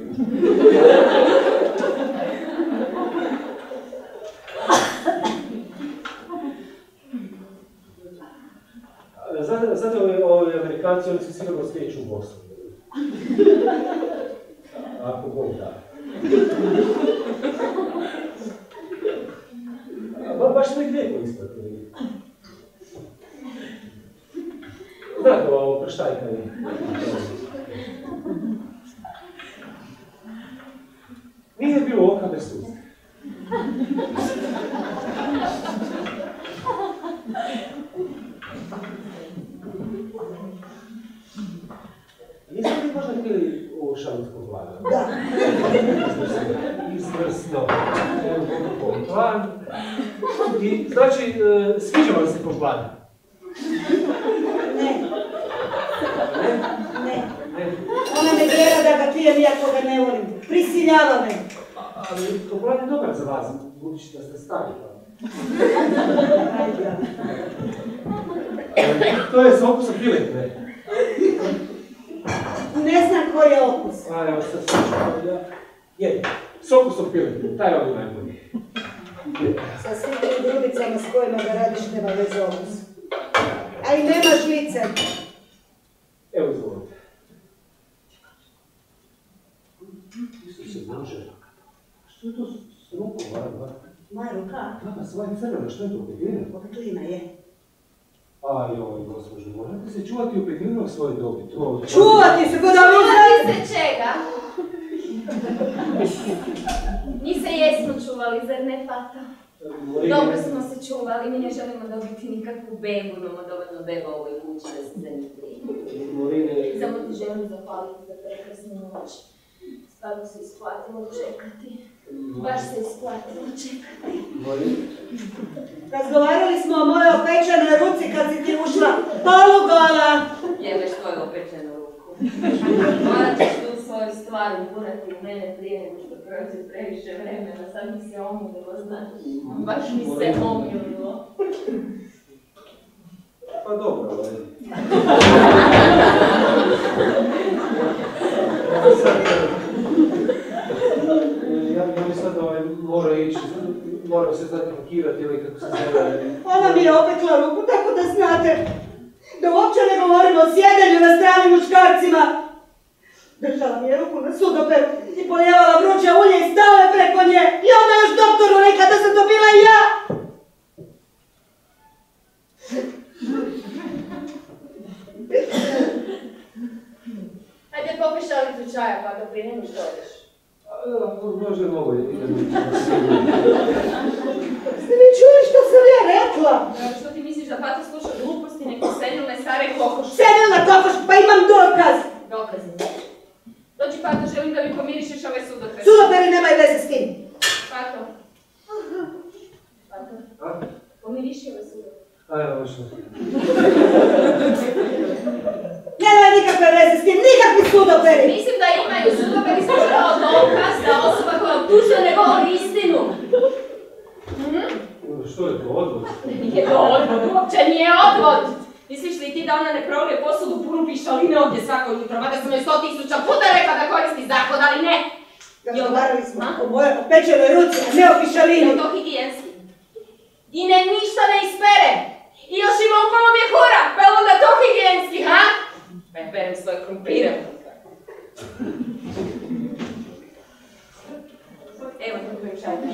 Znate, ovi Amerikanci, oni se sigurno skreću u Bosnu. Ako Bog da. Baš nek lijepo ispratili. Znate, ovo prštajka je. Nije bilo oka bez suza. Jeste li možda htjeli ovo šalutsko planu? Da. Izvrsno. Evo plan. I znači, sviđa vam se po planu? Ne. Ona me gleda da ga pijem, iako ga ne volim. Prisiljava me. Ali po plan je dobar za vas, budući da ste stari. To je s okusom piletine. Ne znam koji je okus. Evo sad slušaj, je, s okusom piletine, taj je ovdje najbolji. Sa svim tim grudicama s kojima ga radiš nema veze okus. A i nema žlice. Evo izvolite. Isuse Bože, što je to s rukom, Varva? Moja ruka? Da, pa svoje crveno, što je to, peglina? Peglina je. Ajoj, gospođo, morate se čuvati u peglinama svoje dobi, to... Čuvati se, kod da Čuvati se čega? Mi se jesmo čuvali, zar ne, Pato? Dobro smo se čuvali, mi ne želimo dobiti nikakvu bebu, imamo dovoljno beba u ovoj kući da se za njih brine. Samo ti želim zahvaliti za prekrasnu noć. Stvarno se isplatilo čekati. Baš se isplatilo čekati. Razgovarali smo o mojoj opečenoj ruci kad si ti ušla. Polugona! Jebeš tvoju opečenu ruku. Morat ćeš tu svoju stvar ugurati u mene prije nego što prođe previše vremena. Sad mi se omljilo, znaš. Baš mi se omljilo. Pa dobro, ali... Ja bi sad morao ići, moram se znati pakirati ili kako se zove. Ona mi je opekla ruku, tako da znate da uopće ne govorimo o sjedenju na strani muškarcima. Držala mi je ruku na sudoperu i polijevala vruće ulje i stala je preko nje. I onda još doktoru rekla da sam to bila i ja. Hajde popij šalicu čaja pa da prije nego što odeš. Možda je mogo Ste mi čuli što sam ja rekla? Što ti misliš da Pato sluša gluposti neko senilne stare kokoške? Senilna kokoška, pa imam dokaz! Dokazi. Dođi Pato, želim da mi pomirišeš ove sudopere. Sudoperi nemaju veze s tim. Pato. Pato. Pomiriši ove sudopere. Ajde, možda. Nemaju nikakve veze s tim, nikakvi sudoperi! Mislim da imaju sudoperi samo kao dokaz da osoba koja optužuje ne govori istinu. Što je to odgovor? da ona ne prolije posudu punu pišaline ovdje svako jutro, mada sam joj 100.000 puta rekla da koristi zahod, ali ne. Razgovarali smo o mojoj opečenoj ruci, a ne o pišalini. Je to higijenski? I ne ništa ne ispere. I još ima okolo mjehura, pa je onda to higijenski, ha? Pa ja berem svoje krumpire. Evo ti koji šajtaš.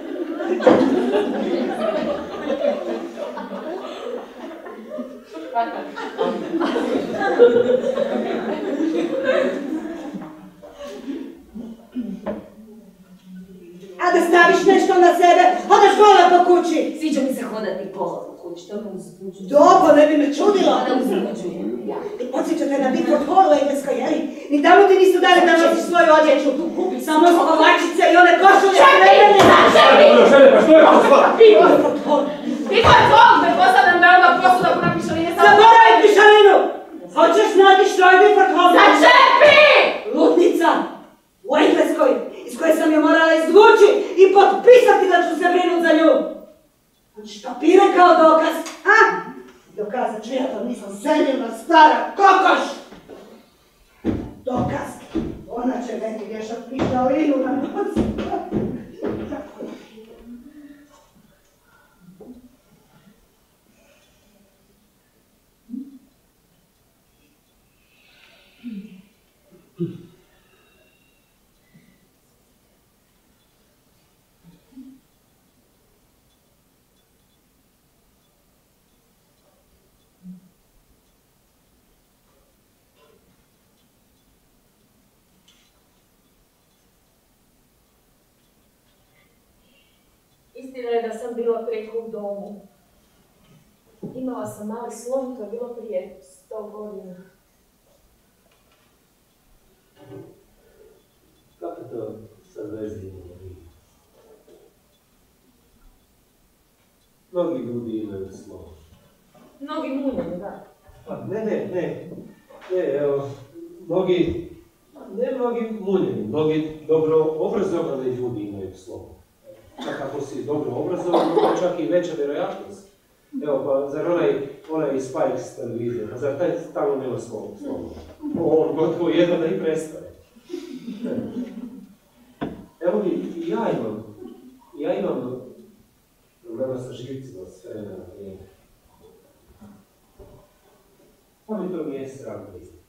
A da staviš nešto na sebe, hodaš gola po kući. Sviđa mi se hodati gola po kući, to me uzbuđuje. Dobro, ne bi me čudilo. Da uzbuđuje, ja. I podsjećate na bitku od Holu Engleskoj, jeli? Ni tamo ti nisu dali da nosiš svoju odjeću. Samo spavačice i one košulje spremene. Dobro, žene, pa što je to sva? Pivo je tvoj, me posadam da onda posuda puna pišaline. Zaboravi pišalinu! Hoćeš znati što je Bifford Hall? Začepi! Ludnica! U Engleskoj, iz koje sam je morala izvući i potpisati da ću se brinut za nju. Hoćeš papire kao dokaz, a? Dokazat ću ja to nisam senilna stara kokoš! Dokaz! Ona će meni vješat pišalinu na nos. Istina je da sam bila preko u domu. Imala sam mali slon, to je bilo prije 100 godina. Kako to sad vezi ima? Mnogi ljudi imaju slon. Mnogi munjeni, da. Pa ne, evo, mnogi munjeni, mnogi dobro obrazovani ljudi imaju slon. Čak ako si dobro obrazovan, to čak i veća vjerojatnost. Evo, pa zar onaj Spikes televizija, pa zar taj tamo nema slova? On gotovo jedno da i prestaje. Evo i ja imam problema sa živcima s vremena na vrijeme. Pa mi to nije sram priznati.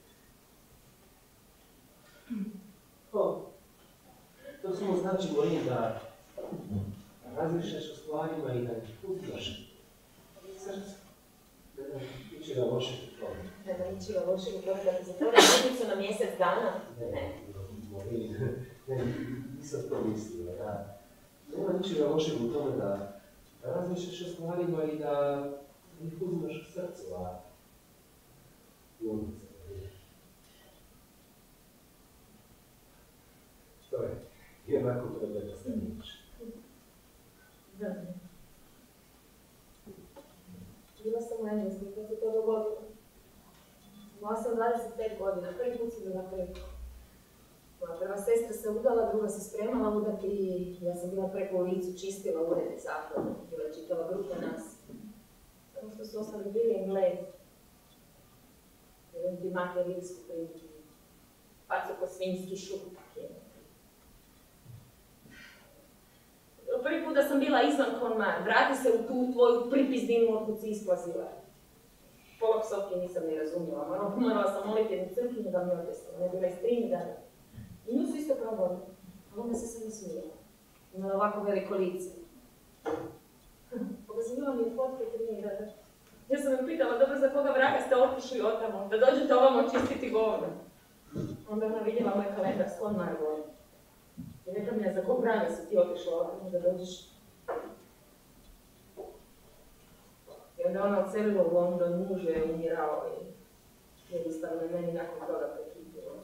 To samo znači, Morin, da razmišljaš o stvarima i da ih uzmaš srce. Nema ničega lošeg u tome. Nema ničega lošeg u tome da ti zatvore živnicu na mjesec dana? Ne. Morin, nisam to mislila. Nema ničega lošeg u tome da razmišljaš o stvarima i da ih uzmaš u srcu, a ljubice. To je jednako problem da se niče. Da. Bila sam u Engleskoj kad se to dogodilo. Imala sam 25 godina, prvi put sam bila preko. Moja prva sestra se udala, druga se spremala udati i ja sam bila preko ulicu, čistila urede zakladu. Bila je čitava grupa nas. Samo što su ostali bili Englezi. Jedan ti materijsku priliku. Pacu ko svinjski šupak je. Prvi put da sam bila izvan Konmar, vrati se u tu tvoju pripizdinu otkud si isplazila. Pola psovke nisam ni razumjela, morala sam moliti jednu crkvinju da mi objasnila, ne bila iz 3 dana. I nju su isto probali, ali onda se sam smijela. Imala ovako veliko lice. Pokazivala mi je fotke 3 dana. Ja sam me pitala, dobro, za koga vraga ste otišli otamo, da dođete ovamo čistiti govno. Onda ona vidjela moj kalendar s Konmar govno. I rekla mi je, za kog vraga si ti otišla ovamo da dođeš? I onda ona odselila u London, muž je umirao i jednostavno je meni nakon toga prekidilo.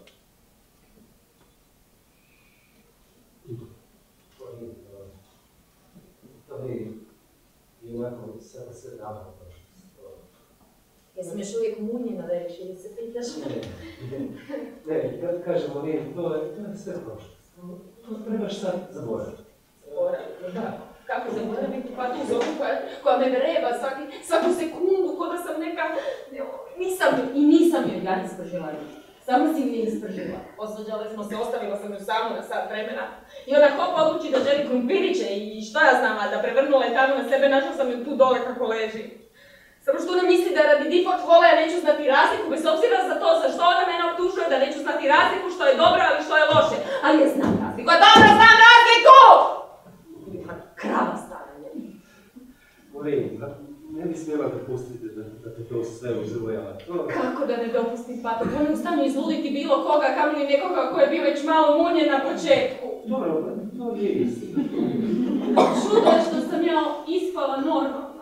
To mi je onako sve davno. Jesam još uvijek munjena da još ili se pitaš? Ne, kažem, Morin, to je sve prošlost. To trebaš sad zaboraviti. Zaboraviti, da. Kako zaboraviti pa tu zovu koja me vreba svaku sekundu, ko da sam neka nisam joj ja ispržila ruku. Samo si mi je ispržila. Osvađale smo se, ostavila sam ju samu na sat vremena. I ona hopa odluči da želi krumpiriće i šta ja znam, a da prevrnula je tamo na sebe, našla sam ju tu dole kako leži. Samo što ona misli da radi default vola ja neću znati razliku, bez obzira za to za što ona mene optužuje, da neću znati razliku što je dobro, ali što je loše. Ali ja znam razliku, a dobro znam razliku! Krava stara je. Morim, ne bi smjela dopustiti da te to sve uzrujava. Kako da ne dopustim, Pato? On je u stanju izluditi bilo koga, kamoli nekoga koji je bio već malo munjen na početku. Dobro, to nije istina. Čudo je što sam ja ispala normalna.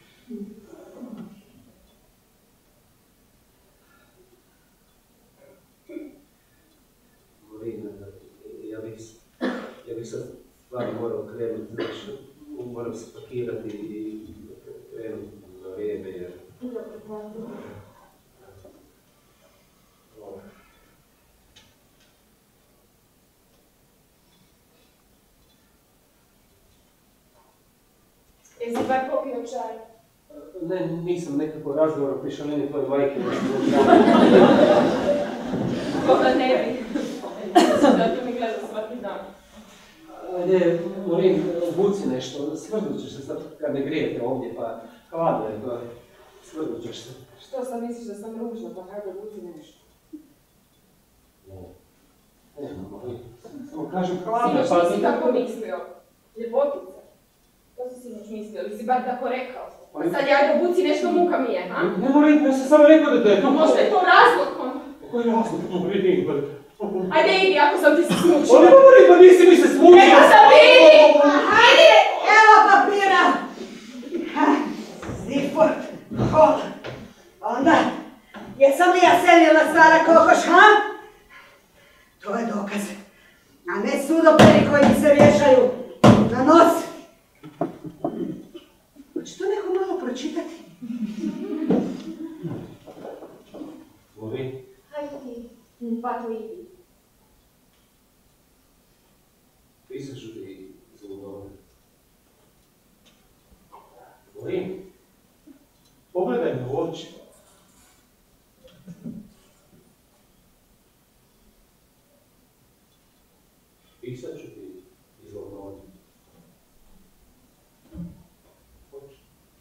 Ja bih sad stvarno morao krenuti, znači, moram se pakirati i krenuti na vrijeme, jer... Jesi bar popio čaj? Ne, nisam nekako razgovor o pišanini tvoje majke. Koga ne bi. Da ti mi gleda svaki dan. Ajde, Morin, obuci nešto, smrznut ćeš se sad kad ne grijete ovdje, pa hladno je to, smrznut ćeš se. Što sam misliš da sam ružna, pa hajde obuci nešto. Ne, Morin, samo kažem hladno je, Sinoć nisi tako mislio. Ljepotica. To si sinoć mislio, ili si bar tako rekao. Pa sad ajde obuci nešto, muka mi je, ha? Ne, Morin, ja sam samo rekao da te... Pa možda je to razlog, Koji razlog, Morin? Ajde idi, ako sam ti se smučila. Oni Morin, pa nisi mi se smučila! Neka sam vidi! Ajde, evo papira! Zifort, hol. Onda, jesam li ja selila stara kokoš, ha? To je dokaz. A ne sudoperi koji mi se vješaju na nos. Hoće to neko malo pročitati? Morin? Hajde ti, Pato idi. Pisat ću ti zlodone. Morin, pogledaj me u oči. Pisat ću ti zlodone. Hoće.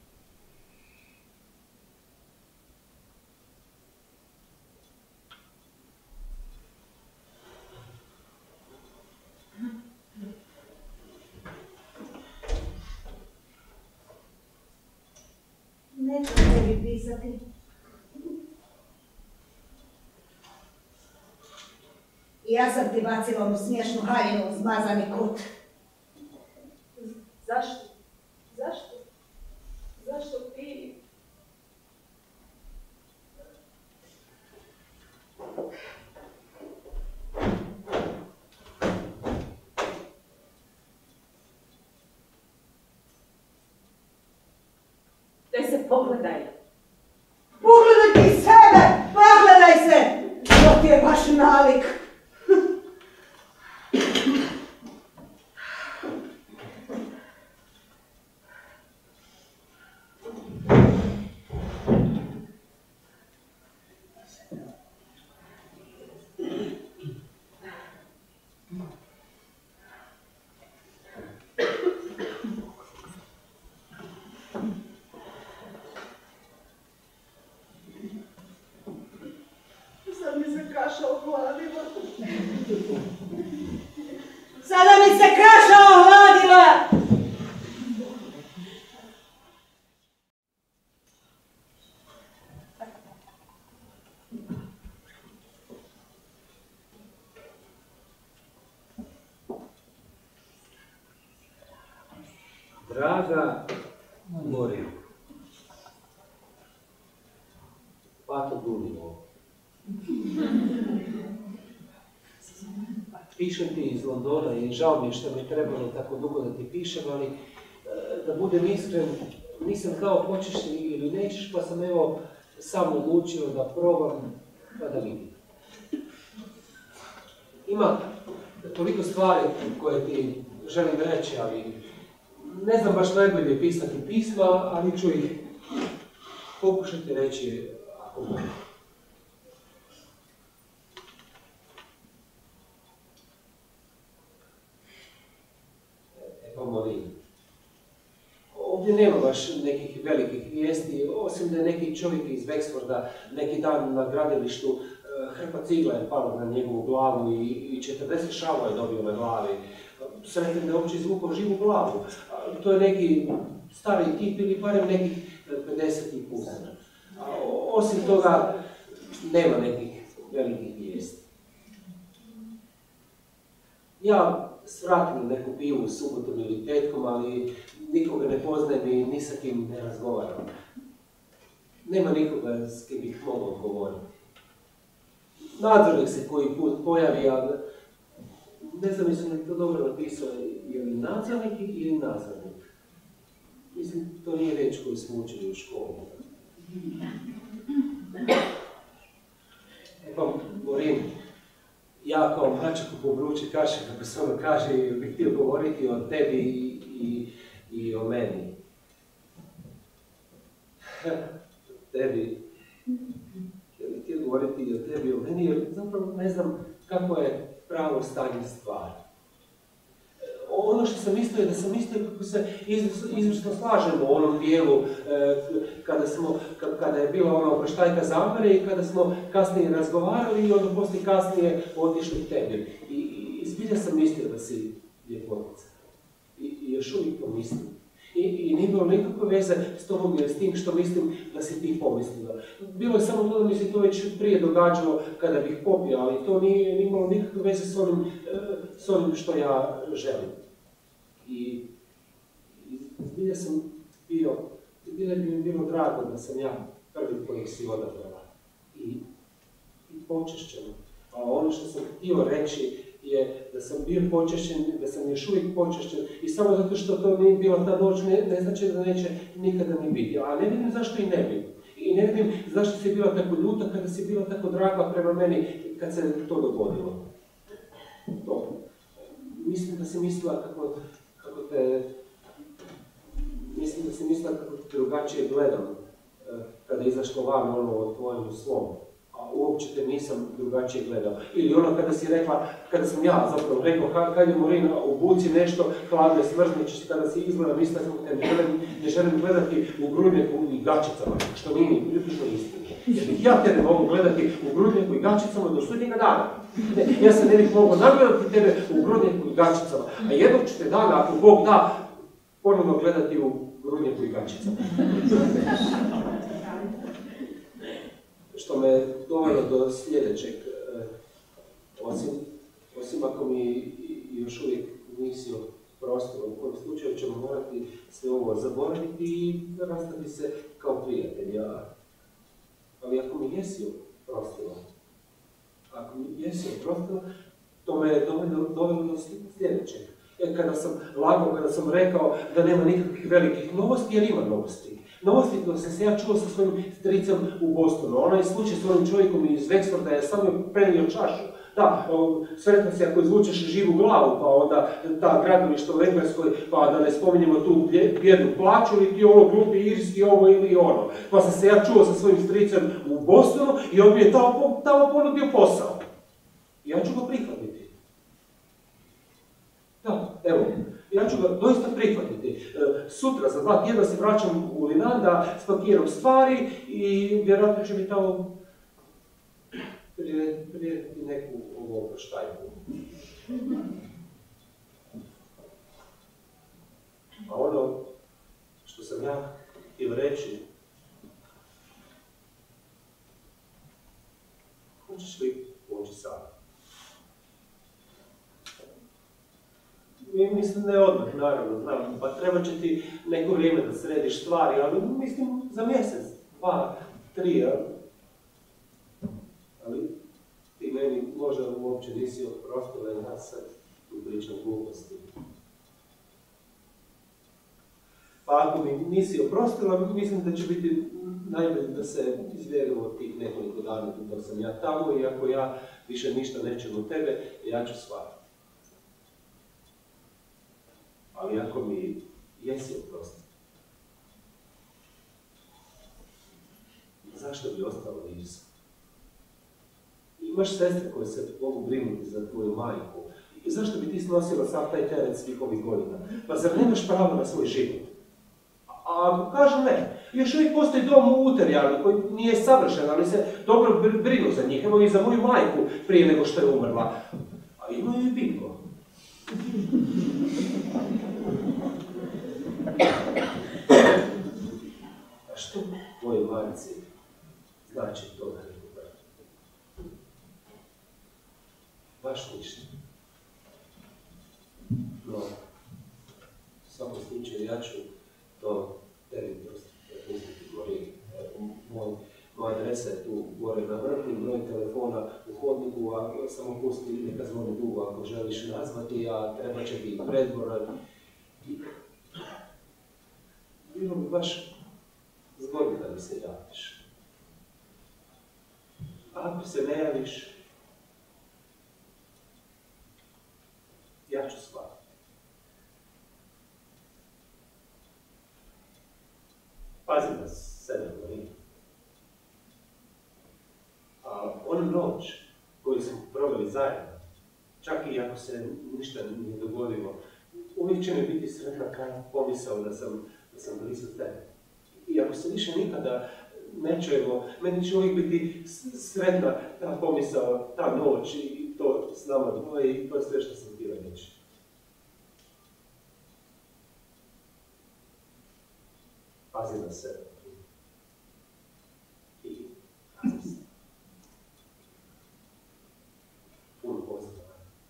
Neću tebi pisati. I ja sam ti bacila onu smiješnu haljinu u zmazani kut. Zašto? Zašto? Zašto ti? Daj se pogledaj. Pogledaj ti sebe! Pogledaj se! To ti je baš nalik. Sad mi se kaša ohladila. Sada mi se kaša ohladila! Draga Morin, Pato Dunimo, pišem ti iz Londona i žao mi je što mi je trebalo tako dugo da ti pišem, ali da budem iskren, nisam znao hoćeš ili nećeš, pa sam evo sam odlučio da probam pa da vidim. Ima toliko stvari koje ti želim reći, ali ne znam baš najbolje pisati pisma, ali ću ih pokušati reći ako mogu. Evo Morin. Ovdje nema baš nekih velikih vijesti, osim da je neki čovjek iz Wexforda neki dan na gradilištu hrpa cigla je pala na njegovu glavu i 40 šavova je dobio na glavi. Sretan da je uopće izvukao živu glavu. To je neki stari tip ili barem nekih 50 i plus. Osim toga, nema nekih velikih vijesti. Ja svratim neku pivu subotom ili petkom, ali nikoga ne poznajem i ni sa kim ne razgovaram. Nema nikoga s kim bih mogao govoriti. Nadzornik se koji put pojavi, ali ne znam jesam li to dobro napisao, je li nadzornik ili nadzornik. Mislim, to nije riječ koju smo učili u školu. Pa, Morin, ja kao mačak u povrući kaše, kako se ono kaže, bih htio govoriti o tebi i o meni. Tebi. Ja bih htio govoriti i o tebi i o meni, jer zapravo ne znam kako je pravo stanje stvari. Ono što sam mislio je da sam mislio kako se izvršno slažemo u onom dijelu kada je bila ona oproštajka zamere i kada smo kasnije razgovarali i onda poslije kasnije otišli k tebi. I zbilja sam mislio da si ljepotica. I još uvijek to mislim. I nije bilo nikakve veze s tobom ili s tim što mislim da si ti pomislila. Bilo je samo to da mi se to već prije događalo kada bih popio, ali to nije imalo nikakve veze s onim što ja želim. I zbilja sam bio, zbilja bi mi bilo drago da sam ja prvi kojeg si odabrala. I počešćen. A ono što sam htio reći je da sam bio počešćen, da sam još uvijek počešćen i samo zato što to nije bila ta noć ne znači da neće nikada ni biti. A ne vidim zašto i ne bi. I ne vidim zašto si bila tako ljuta kada si bila tako draga prema meni kad se to dogodilo. To. Mislim da si mislila kako te drugačije gledam kada je izašlo van ono o tvojemu slom. A uopće te nisam drugačije gledao. Ili ono kada si rekla, kada sam ja zapravo rekao, kad je Morina obuci nešto hladno, smrzničiš, kada si izgleda, mislila kako te ne želim gledati u grudnjaku i gačicama, što nije ni približno istina. Jer bih ja tebe mogu gledati u grudnjaku i gačicama do sudnjega dana. Ja se ne bih mogao nagledati tebe u grudnjaku i gačicama, a jednog ću te dana, ako Bog da, ponovno gledati u grudnjaku i gačicama. Što me dovelo do sljedećeg, osim ako mi još uvijek nisi oprostila, u kojem slučaju ćemo morati sve ovo zaboraviti i rastati se kao prijatelji. Ali ako mi jesi oprostila, to me je dovelo do sljedećeg. Kada sam lagao, kada sam rekao da nema nikakvih velikih novosti, jer ima novosti. Novosti to sam se ja čuo sa svojim stricom u Bostonu. Onaj slučaj s onim čovjekom iz Wexforda je samo prenio čašu. Da, sretno se ako izvučeš živu glavu, pa onda ta gradilišta u Engleskoj, pa da ne spominjemo tu bijednu plaću, ili ti ono glupi irski ovo ili ono. Pa sam se ja čuo sa svojim stricom u Bostonu i on mi je tamo ponudio posao. Ja ću ga prihvatiti. Da, evo, ja ću ga doista prihvatiti. Sutra, za 2 tjedna se vraćam u Linanda s pakirom stvari i vjerojatno će mi tamo prirediti neku oproštajku. A ono što sam ja htio reći, hoćeš li poći sada? Mislim da je odmah, naravno, znam, pa treba će ti neko vrijeme da središ stvari, ali mislim za mjesec, 2, 3, ali ti meni možda uopće nisi oprostila, ja sad tu pričam gluposti. Pa ako mi nisi oprostila, mislim da će biti najbolje da se izvjerimo od tih nekoliko dana dok sam ja tamo i ako ja više ništa nećem od tebe, ja ću shvatiti. Ali ako mi jesi oprostiti, zašto bi ostalo Irsko? Imaš sestre koje se mogu brinuti za tvoju majku. I zašto bi ti snosila sav taj teret svih ovih godina? Pa zar nemaš pravo na svoj život? A ako kažu ne, još uvijek postoji dom u Uterjanu koji nije savršen, ali se dobro brinu za njih. Evo i za moju majku prije nego što je umrla. A imaju i bingo. A što tvojoj majci znači to da ne umrla? Baš ništa. No, u svakom slučaju ja ću to tebi pustiti gori. Moja adresa je tu gore na vrhu, broj telefona u hodniku, a samo pusti neka zvoni dugo ako želiš nazvati, a treba će ti predbor. Bilo bi baš zgodno da mi se javiš. Ako se ne javiš, ja ću shvatiti. Pazi na sebe, Marina. A onu noć koju smo proveli zajedno, čak i ako se ništa nije dogodilo, uvijek će mi biti sretna pomisao da sam blizu tebe. I ako se više nikada ne čujemo, meni će uvijek biti sretna ta pomisao, ta noć i to s nama dvoje i to je sve što sam htjela reći. Pazi na sebe. I pazi se. Puno pozdrava.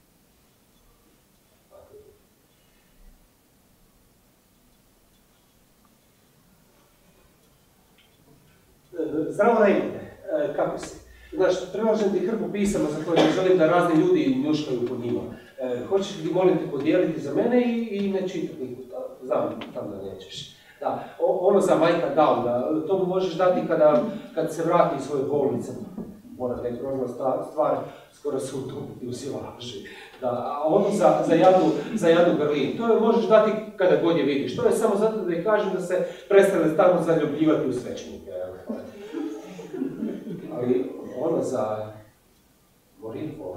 Zdravo Raimone, kako si? Znaš, predlažem ti hrpu pisama za koje ne želim da razni ljudi njuškaju po njima. Hoćeš li molim te podijeliti za mene i ne čitati? Znam da nećeš. Da, ono za Majka Downa, to mu možeš dati kad se vrati iz svoje bolnice. Moram da je grozna stvar, skoro se utopiti u silaži. Da, a ono za jadnu Grlin, to je možeš dati kada god je vidiš. To je samo zato da je kažem da se prestane stalno zaljubljivati u svećenike. Ali ono za Morinfo,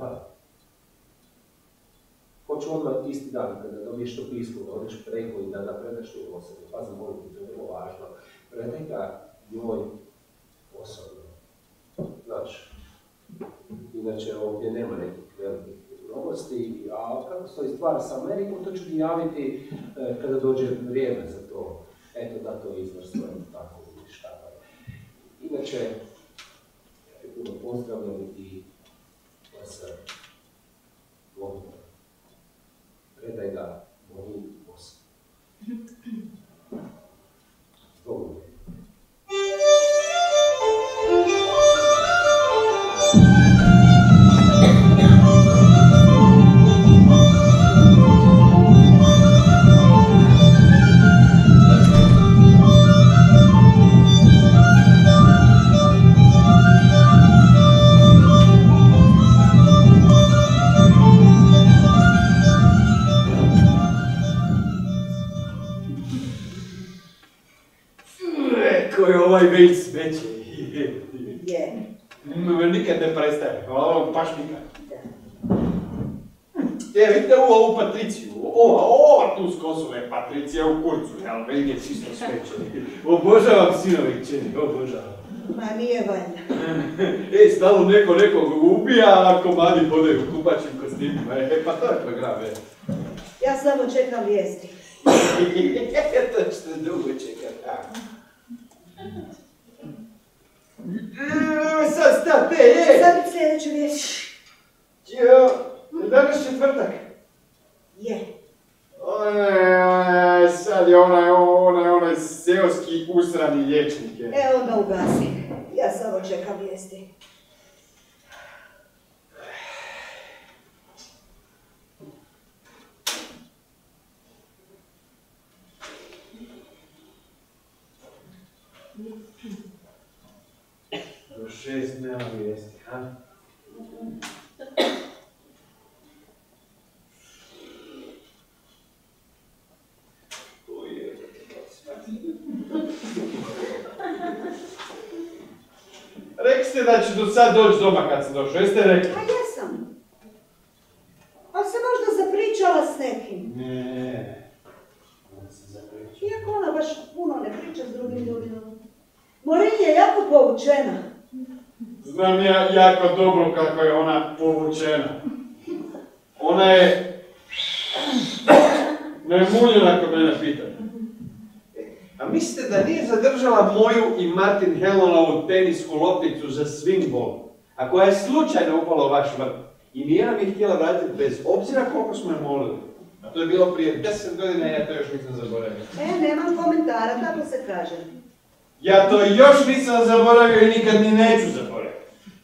hoću odmah isti dan kada dobiješ to pismo, da odeš preko i da predaš tu osobu. Pazi, molim ti, to je vrlo važno. Predaj ga njoj osobno. Znaš, inače ovdje nema nekih velikih novosti, a kako stoji stvar sa Amerikom, to ću ti javiti kada dođe vrijeme za to. Eto da to izvrstvo je tako uništavanje. Inače, ja te puno pozdravljam i ja se volim. Predaj ga moju osobu. Zbogom. Ovaj već smeće. Je. Nikad ne prestaje, baš nikad. Vidite ovu Patriciju, ova tu s Kosove, Patricija u kurcu, jel, meni je čisto smeće. Obožavam sinovi kćeri, obožavam. Ma nije valjda. Stalno neko nekog ubija, a komadi hodaju u kupačim kostimima, pa to je program, Ja samo čekam vijesti. To što dugo čekam, sad state, Sad sljedeću vijest. Danas četvrtak. Je. Sad je onaj seoski usrani liječnik. Onda ugasi. Ja samo čekam vijesti. Do 6 nema vijesti, ha? rekli da će do sad doći doma kad sam došao, jeste rekli? A jesam. Ali se možda zapričala s nekim. Ne, ona se zapričala. Iako ona baš puno ne priča s drugim ljudima. Morin je jako povučena. Znam ja jako dobro kako je ona povučena. Ona je nemuljena ako mene pitate. A mislite da nije zadržala moju i Martin Helonovu tenisku lopticu za swingball, a koja je slučajno upala u vaš vrt i nije nam je htjela vratiti bez obzira koliko smo je molili. A to je bilo prije 10 godina i ja to još nisam zaboravio. Nemam komentara, tako se kaže. Ja to još nisam zaboravio i nikad ni neću zaboraviti.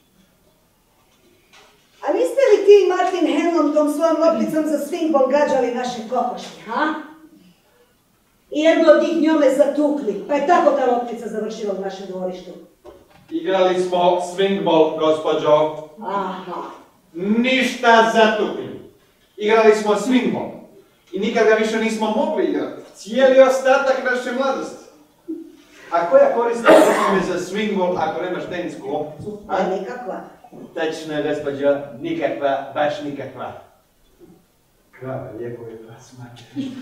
A niste li ti Martin Henlon tom svojom lopticom za swingball gađali naše kokoške, ha? I jedno od njih njome zatukli, pa je tako ta loptica završila u našem dvorištu. Igrali smo swingball, gospođo. Aha. Ništa zatukli. Igrali smo swingball. I nikad ga više nismo mogli igrati. Cijeli ostatak naše mladosti. A koja korist je za swingball ako nemaš tenisku lopticu? A nikakva. Tačno je, gospođo, nikakva, baš nikakva. Krava, lijepo je pas, mater.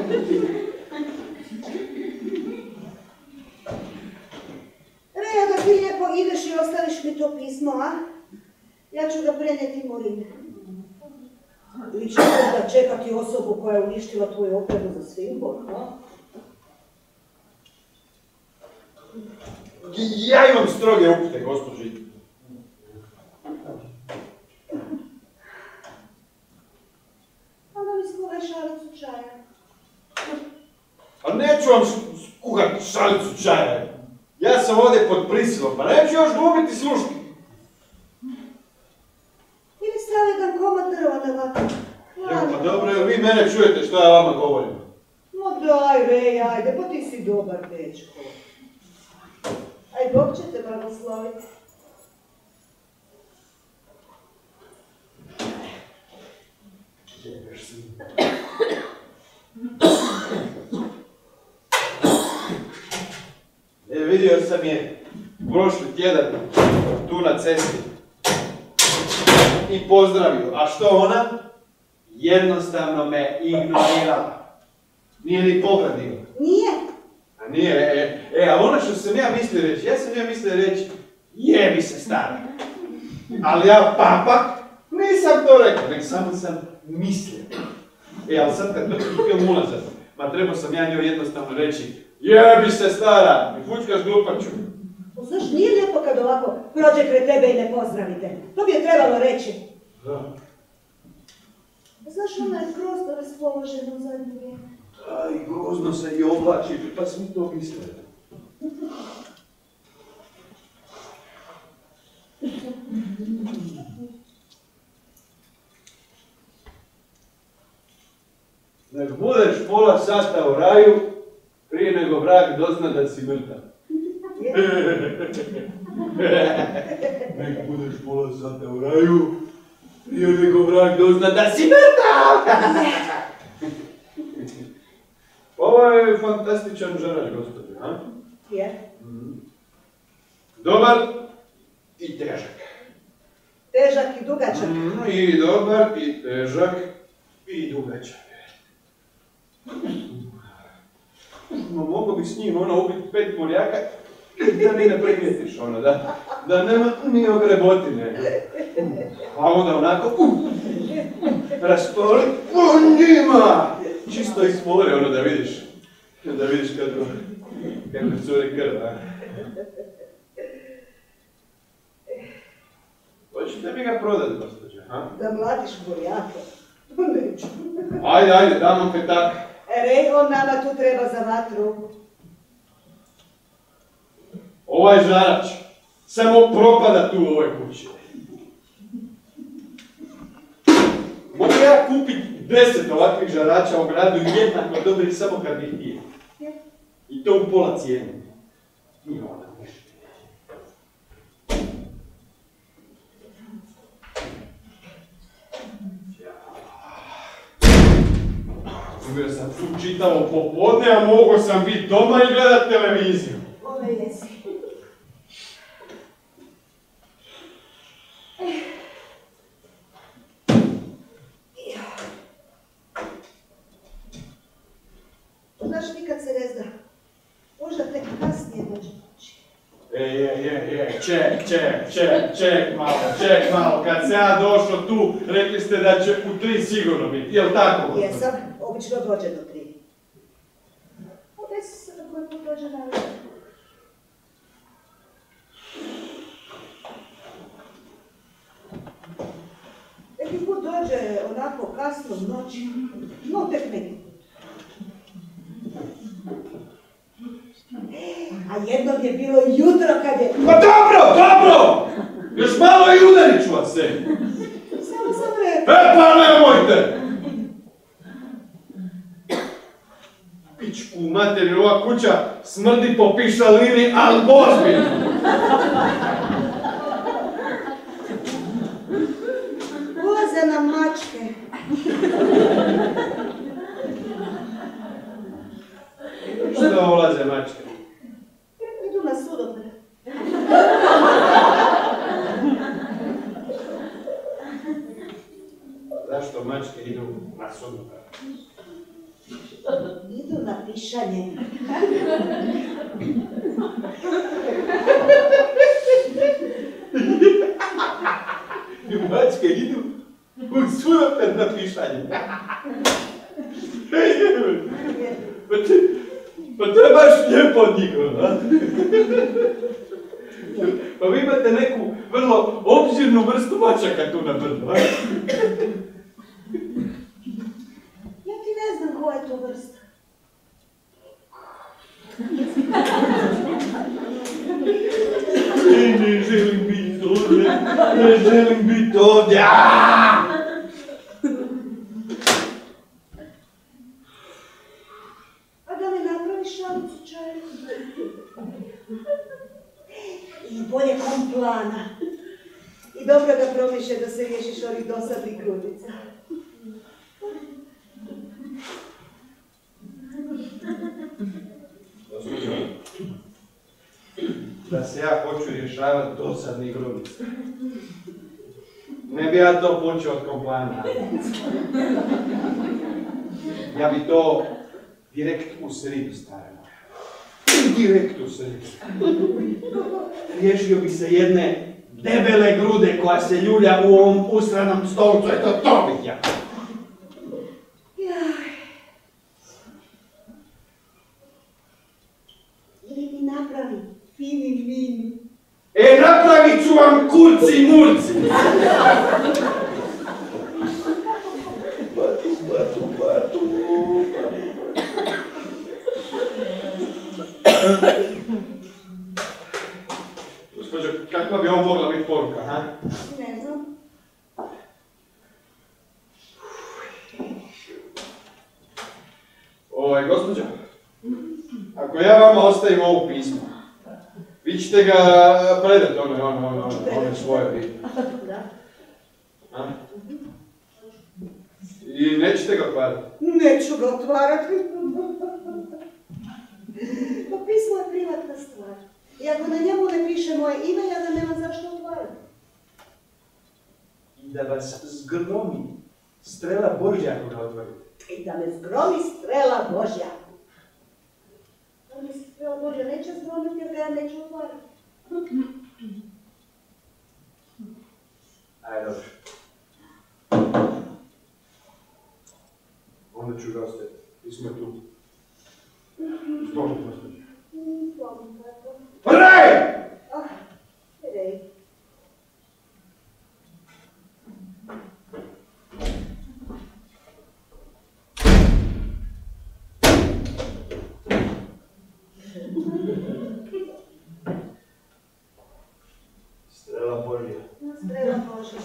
Reja, da ti lijepo ideš i ostaviš mi to pismo, a? Ja ću ga prenijeti Morin. Ili ćeš onda čekati osobu koja je uništila tvoju opremu za swingball, a? Ja imam stroge upute, gospođi. Onda mi skuhaj šalicu čaja. A neću vam skuhati šalicu čaja. Ja sam ovdje pod prisilom, pa neću još glumiti sluški. Ili stavi jedan komad drva da vatru. Pa dobro, jer vi mene čujete što ja vama govorim. No daj, Reja, ajde, pa ti si dobar dečko. Aj, Bog će te blagosloviti. Vidio sam je prošli tjedan tu na cesti i pozdravio. A što ona? Jednostavno me ignorirala. Nije ni pogradio. Nije. A nije, a ono što sam ja mislio reći, ja sam mislio reći, jebi se stara. Ali ja, papa, nisam to rekao, nek samo sam mislio. Ali sad kad vrti film unazad, ma trebao sam ja njoj jednostavno reći, jebi se stara, i fučkaš glupaču. Znaš, nije lijepo kad ovako prođe kraj tebe i ne pozdravite. To bi je trebalo reći. Da. Znaš, ona je prosto raspoložena u zadnje vrijeme. Da, i grozno se i oblači, pa svi to misle. Nek budeš pola sata u raju, prije nego vrag dozna da si mrtav. Nek budeš pola sata u raju, prije nego vrag dozna da si mrtav! Ovo je fantastičan žarač, gospodin, a? Je. Dobar i težak. Težak i dugačak. I dobar, i težak, i dugačak. Mogu bi s njim ubiti 5 Poljaka da ni ne primijetiš da nema ni ogrebotine. A onda onako, raspoli, njima! Čisto ismori da vidiš kako curi krv, a? Hoćete mi ga prodati, gospođa, a? Da mladiš Poljake? Neću. Ajde, dam vam petak. Rej, on nama tu treba za vatru. Ovaj žarač samo propada tu u ovoj kući. Mogu ja kupiti 10 ovakvih žarača u gradu i jednako dobrih samo kad bih htio. I to u pola cijene. Nije ona ništa. Bio sam tu čitavo popodne, a mogao sam biti doma i gledat televiziju. Ove jesi. ček malo, kad se ja došao tu, rekli ste da će u 3 sigurno biti, jel tako? Jesam, obično dođe do 3. Desi se da koji put dođe na vrijeme. Neki put dođe onako kasno u noći, no tek neki put. A jednog je bilo jutro kad je... Pa dobro! Još malo i udarit ću vas se. Samo sam rekao. Pa nemojte! Pičku materi, ova kuća smrdi po pišalini, ali ozbiljno. Ulaze nam mačke. Što ulaze mačke? Idu na sudopre. Zašto mačke idu na sudopre? Idu na pišanje. Mačke idu u sudopre na pišanje. Pa to je baš lijepo od njih, a? Pa vi imate neku vrlo opširnu vrstu mačaka tu na brdu, a? Ja ti ne znam koja je to vrsta. Ne želim biti ovdje, ne želim biti ovdje, Da mi napraviš šalicu čaja. I bolje komplana. I dobro da promišlja da se riješiš ovih dosadnih grudica. Da se ja hoću rješavati dosadnih grudica. Ne bi ja to počeo od komplana. Ja bi to direkt u sridu stavio. Direkt u sridu. Riješio bi se jedne debele grude koja se ljulja u ovom usranom stolcu. Eto, to bih ja. Ili mi napravi fini mini. Napravit ću vam kurci i murci. Gospođo, kakva bi ovo mogla biti poruka, ha? Ne znam. Gospođo, ako ja vama ostavim ovo pismo, vi ćete ga predati one svoje. Da. I nećete ga otvarati? Neću ga otvarati. To pismo je privatna stvar. I ako na njemu ne piše moje ime, ja ga nemam zašto otvarati. I da vas zgromi strela Božja ako ga otvarite. I da me zgromi strela Božja. Da me strela Božja neće zgromiti jer ga ja neću otvarati. Ajde, dobro. Onda ću ga ostaviti. Pismo je tu. Zbog, gospođe. Rej! Rej. Strela Božja. Strela Božja.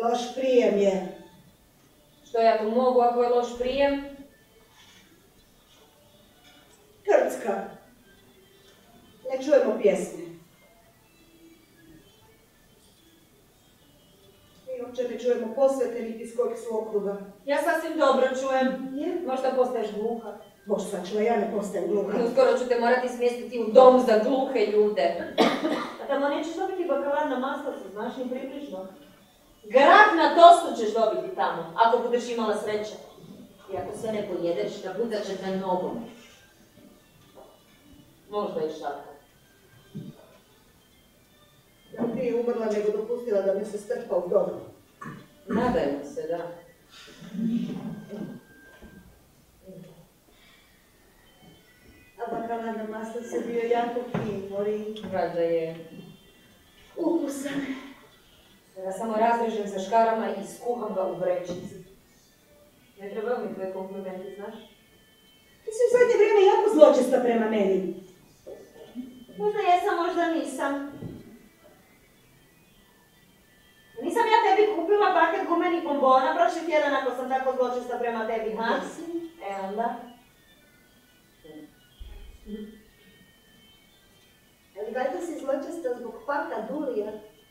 Loš prijem je. Što ja tu mogu ako je loš prijem? Krcka. Ne čujemo pjesme. Mi uopće ne čujemo posvete niti iz kojeg su okruga. Ja sasvim dobro čujem. Je? Možda postaješ gluha. Bož sačuva, ja ne postajem gluha. Uskoro ću te morati smjestiti u dom za gluhe ljude. A tamo nećeš dobiti bakalar na maslacu, znaš, ni približno. Grah na tostu ćeš dobiti tamo, ako budeš imala sreće. I ako se ne pojedeš, napucat će te nogom. Možda i šaka. Ja bi prije umrla nego dopustila da me se strpa u dom. Nadajmo se, da. A bakalar na maslacu je bio jako fin, mori. Valjda je. Ukusan. Ja samo razrežem sa škarama i skuham ga u vrećici. Ne trebaju mi tvoje komplimenti, znaš? Ti si u zadnje vrijeme jako zločesta prema meni. Možda jesam, možda nisam. Nisam ja tebi kupila paket gumenih bombona prošli tjedan ako sam tako zločesta prema tebi, ha? E onda. Ali valjda si zločesta zbog paka Dulija.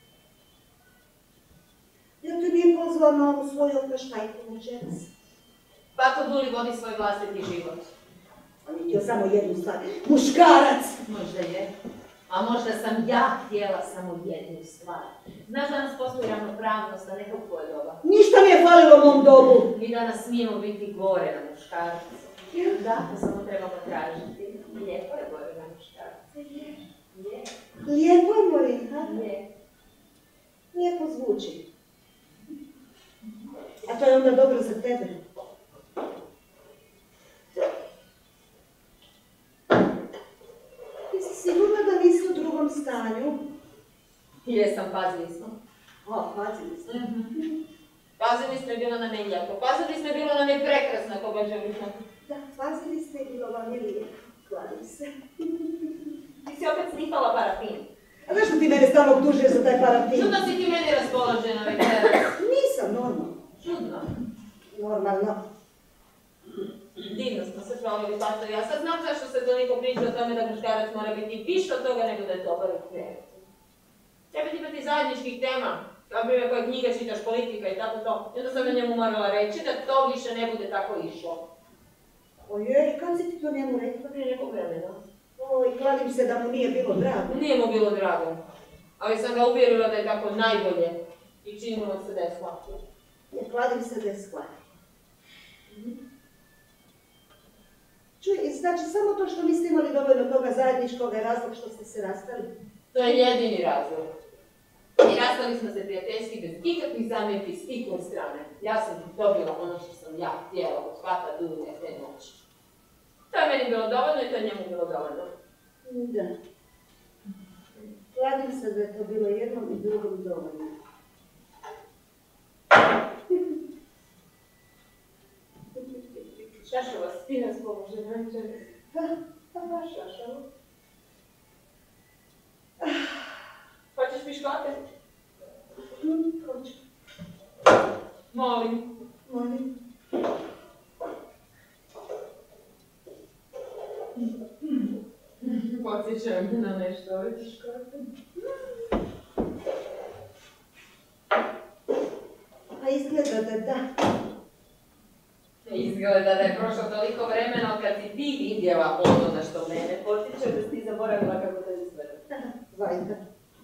Ja te nije pozvao na ovu svoju opraštajku večeras. Pato Duli vodi svoj vlastiti život. On je htio samo jednu stvar. Muškarac! Možda je. A možda sam ja htjela samo jednu stvar. Znaš da nas postoji ravnopravnost, a neka u tvoje doba. Ništa mi je falilo u mom dobu. Mi danas smijemo biti gore na muškarcu. Da, to samo trebamo tražiti. Lijepo je gore na muškarcu. Lijepo je, Morin, ha? Je. Lijepo zvuči. A to je onda dobro za tebe. Ti si sigurna da nisi u drugom stanju? Jesam, pazili smo. O, pazili ste. Pazili smo je bilo nam je lijepo. Pazili smo je bilo nam je prekrasno koga želimo. Da, pazili ste i bilo vam je lijepo. Kladim se. Ti si opet snipala parafin. A zašto ti mene stalno optužuješ za taj parafin? Čudno si ti meni raspoložena večeras. Nisam, normalno. Čudno. Normalno. Divno smo se čuvali, Pato. Ja sad znam zašto se toliko priča o tome da muškarac mora biti više od toga nego da je dobar u krevetu. Treba ti imati zajedničkih tema. Kao primjer koje knjige čitaš, politika i tako to. I onda sam na njemu morala reći da to više ne bude tako išlo. Ojej, kad si ti to njemu rekla? Prije nekog vremena. Oj, kladim se da mu nije bilo drago. Nije mu bilo drago. Ali sam ga uvjerila da je tako najbolje. I činilo se da je shvatio. Ja kladim se da je shvatio. Čuj, znači samo to što niste imali dovoljno toga zajedničkog je razlog što ste se rastali? To je jedini razlog. I rastali smo se prijateljski bez ikakvih zamjerki s ikon strane. Ja sam dobila ono što sam ja htjela od Pata Dulija te noći. To je meni bilo dovoljno i to je njemu bilo dovoljno. Da. Kladim se da je to bilo jednom i drugom dovoljno. Šašova spina s pomožem večeras. Pa baš šašava. Hoćeš piškote? Hoću. Molim. Molim. Podsjećam na nešto ove piškote. Pa izgleda da da. Izgleda da je prošlo toliko vremena kad si ti vidjela ono na što mene podsjeća da si ti zaboravila kako to izgleda. Vajda.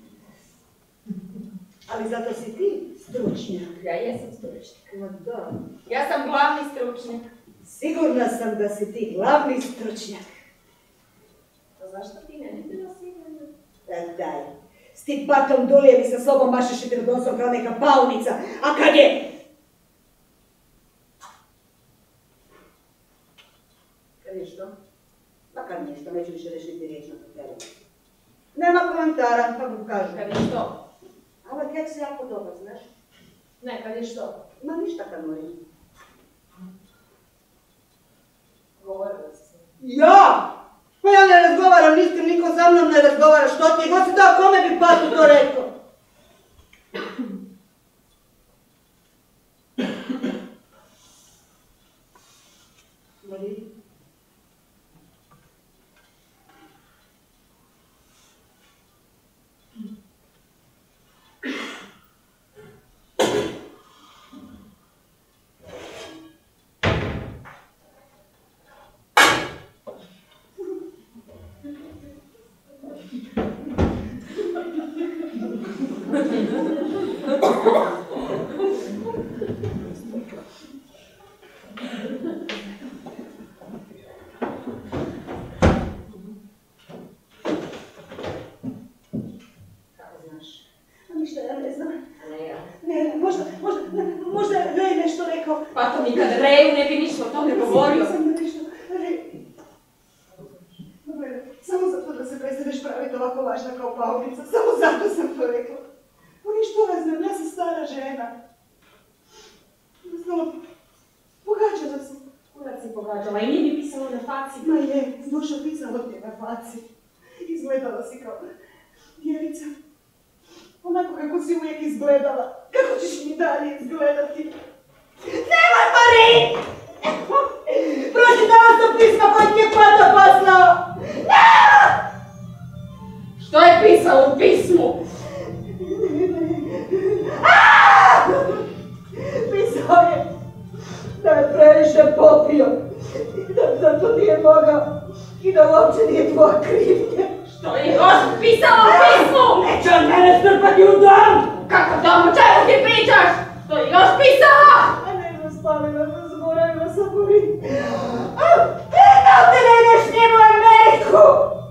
Ali zato si ti stručnjak. Ja jesam stručnjak. Ma da. Ja sam glavni stručnjak. Sigurna sam da si ti glavni stručnjak. Pa zašto ti ne bila sigurna? Daj. S tim Patom Dulijem i sa sobom mašeš i pred nosom kao neka paunica. A kad je? Kad je što? Pa kad ništa, neću više reći niti riječ na tu temu. Nema komentara, kako mu kažem. Kad je što? A ovaj keks je jako dobar, znaš? Ne, kad je što? Ima ništa kad morim. Govorila si se. Ja? Pa ja ne razgovaram, niko sa mnom ne razgovara, što ti je? Ko si to, kome bi Patu to rekao? Ništa, ja ne znam. Ne, ja. Ne, možda je Rej nešto rekao. Pa to nikad Reju ne bi ništa o tome govorio. Sam nešto, Rej. Samo zato da se prestaneš praviti ovako važna kao Paulica. Samo zato sam to rekla. Pa ništa ne znam, ja sam stara žena. Znala, pogađala sam. Kuda si pogađala i nije mi pisalo na faci. Ma je, duša pisalo ti je na faci. Izgledala si kao djevica. Onako kako si uvijek izgledala. Kako ćeš mi dalje izgledati? Nemoj, Marin! Pročitala sam pisma koje ti je Pato poslao! Nemoj! Što je pisalo u pismu? Pisao je da je previše popio i da zato nije mogao i da uopće nije tvoja krivnja. Što je još pisalo u pismu? Neće on mene strpati u dom! Kakav dom, o čemu ti pričaš? Što je još pisalo? A ne znam, spavila sam, zaboravila sam povi. Pitao te da ideš s njim u Ameriku!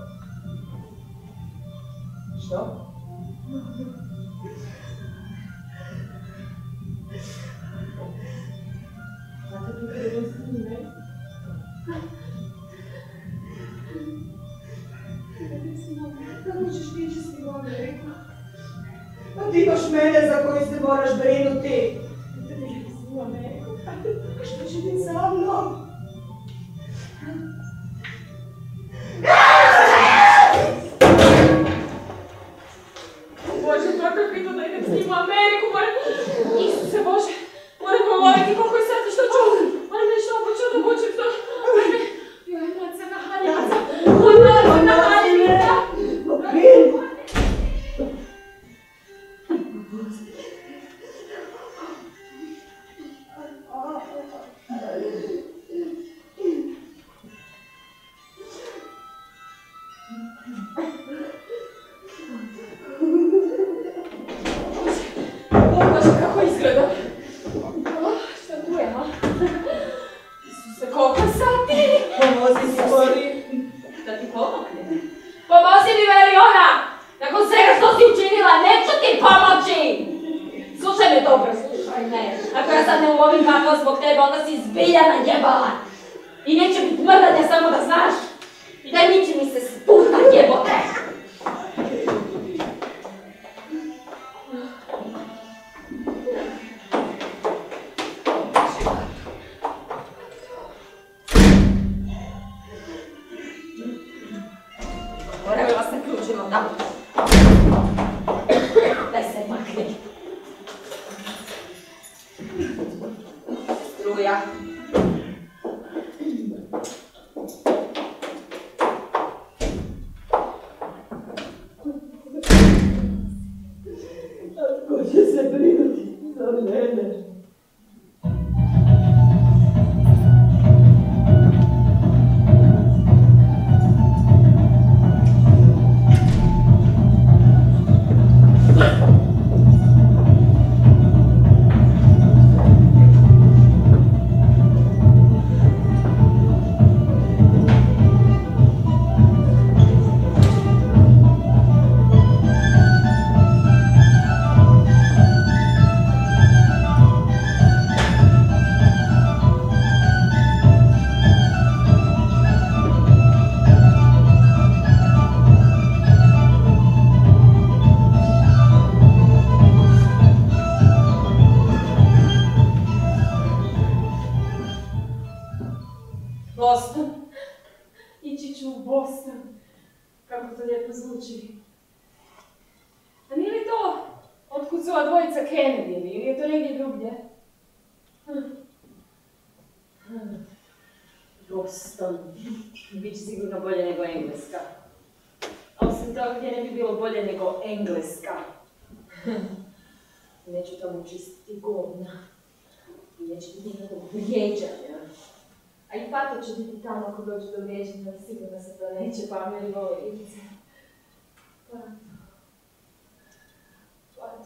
Što? Kako ćeš ti ići s njim u Ameriku? Pa ti imaš mene za koju se moraš brinuti. A što će biti sa mnom? Bože, to kako je to da idem s njim u Ameriku, moram... Isuse Bože, moram govoriti koliko je sati što čuo. Moram nešto obući, obučim to. Joj, moja crna haljica. Moja crna haljica. Bože, kako izgleda. Šta tu je, ha? Isuse, koliko sati? Pomozi mi, Mori. Da ti pomogne? Pomozi mi, Veliona! Nakon svega što si učinila, neću ti pomoći! Slušaj me dobro, slušaj me. Ako ja sad ne ulovim kakva zbog tebe, onda si zbilja najebala. I neće biti mrdanja, samo da znaš. I da niči mi se sputa jebote. Boravila sam ključima, da. Daj se makni. Struja. Ko će se brinuti za mene? Boston. Ići ću u Boston. Kako to lijepo zvuči. A nije li to otkud su ova dvojica Kennedy ili je to negdje drugdje? Boston. Biće sigurno bolje nego Engleska. Osim toga gdje ne bi bilo bolje nego Engleska. Neću tamo čistiti govna. I neće biti nikakvog vrijeđanja. A i Pato će biti tamo ako dođe do vrijeđanja, sigurno se to neće, pa Ameli vole Ivice. Pato.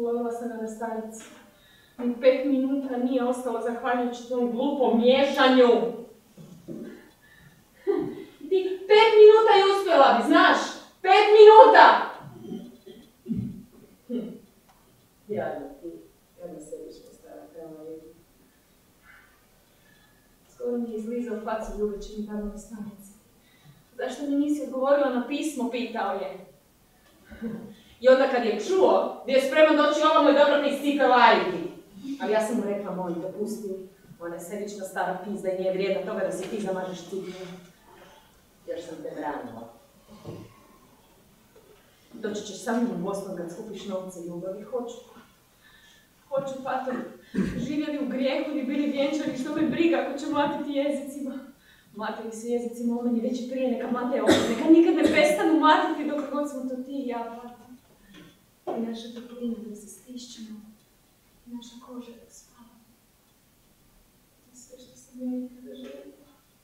Izvolila sam ga na stanici. Ni 5 minuta nije ostalo zahvaljujući tom glupom miješanju. Ti 5 minuta je uspjela bi, znaš? 5 minuta! Jadno sebičko stara prema vidu. Skoro mi je izlizao facu ljubeći mi tamo na stanici. Zašto mi nisi odgovorila na pismo, pitao je. I onda kad je čuo, bio je spreman doći ovamo i dobro mi stipe variti. Ali ja sam mu rekla, molim, dopusti, ona je sebična stara pizda i nije vrijedna toga da si ti zamažeš cipiju. Jer sam te branila. Doći ćeš sa mnom u Bosnu kad skupiš novce ljubavi, hoću. Hoću, pato, živjeli u grijehu ili bili vjenčani, što me briga ako će mlatiti jezicima. Mlatili su jezicima o meni već i prije, neka mlate ovo, neka nikad ne prestanu mlatiti dok god smo to ti i ja, pato. I naša toplina da se stišćemo, i naša koža da spava. To je sve što sam ja ikada željela.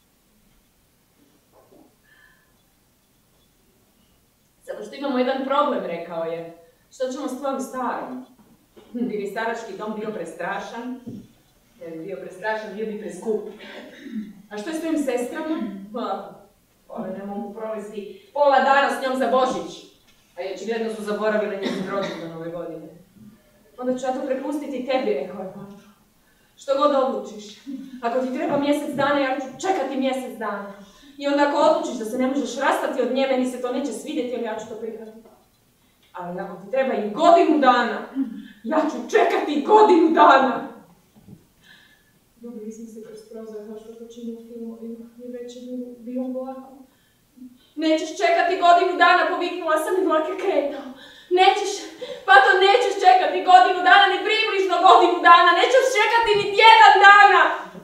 Zato što imamo jedan problem, rekao je. Što ćemo s tvojom starom? Bi li starački dom bio prestrašan? Jer bi bio prestrašan, bio bi preskup. A što je s tvojim sestrama? One ne mogu provesti pola dana s njom za Božić. A i očigledno su zaboravile njezin rođendan ove godine. Onda ću ja to prepustiti tebi, rekao je pato. Što god odlučiš. Ako ti treba mjesec dana, ja ću čekati mjesec dana. I onda ako odlučiš da se ne možeš rastati od nje, meni se to neće svidjeti, ali ja ću to prihvatiti. Ali ako ti treba i godinu dana, ja ću čekati godinu dana. Dobili smo se kroz prozor, kao što to čini u filmovima, i već je bio vlaku. Nećeš čekati godinu dana, poviknula sam i vlak je kretao. Nećeš, pato, nećeš čekati godinu dana, ni približno godinu dana, nećeš čekati ni tjedan dana!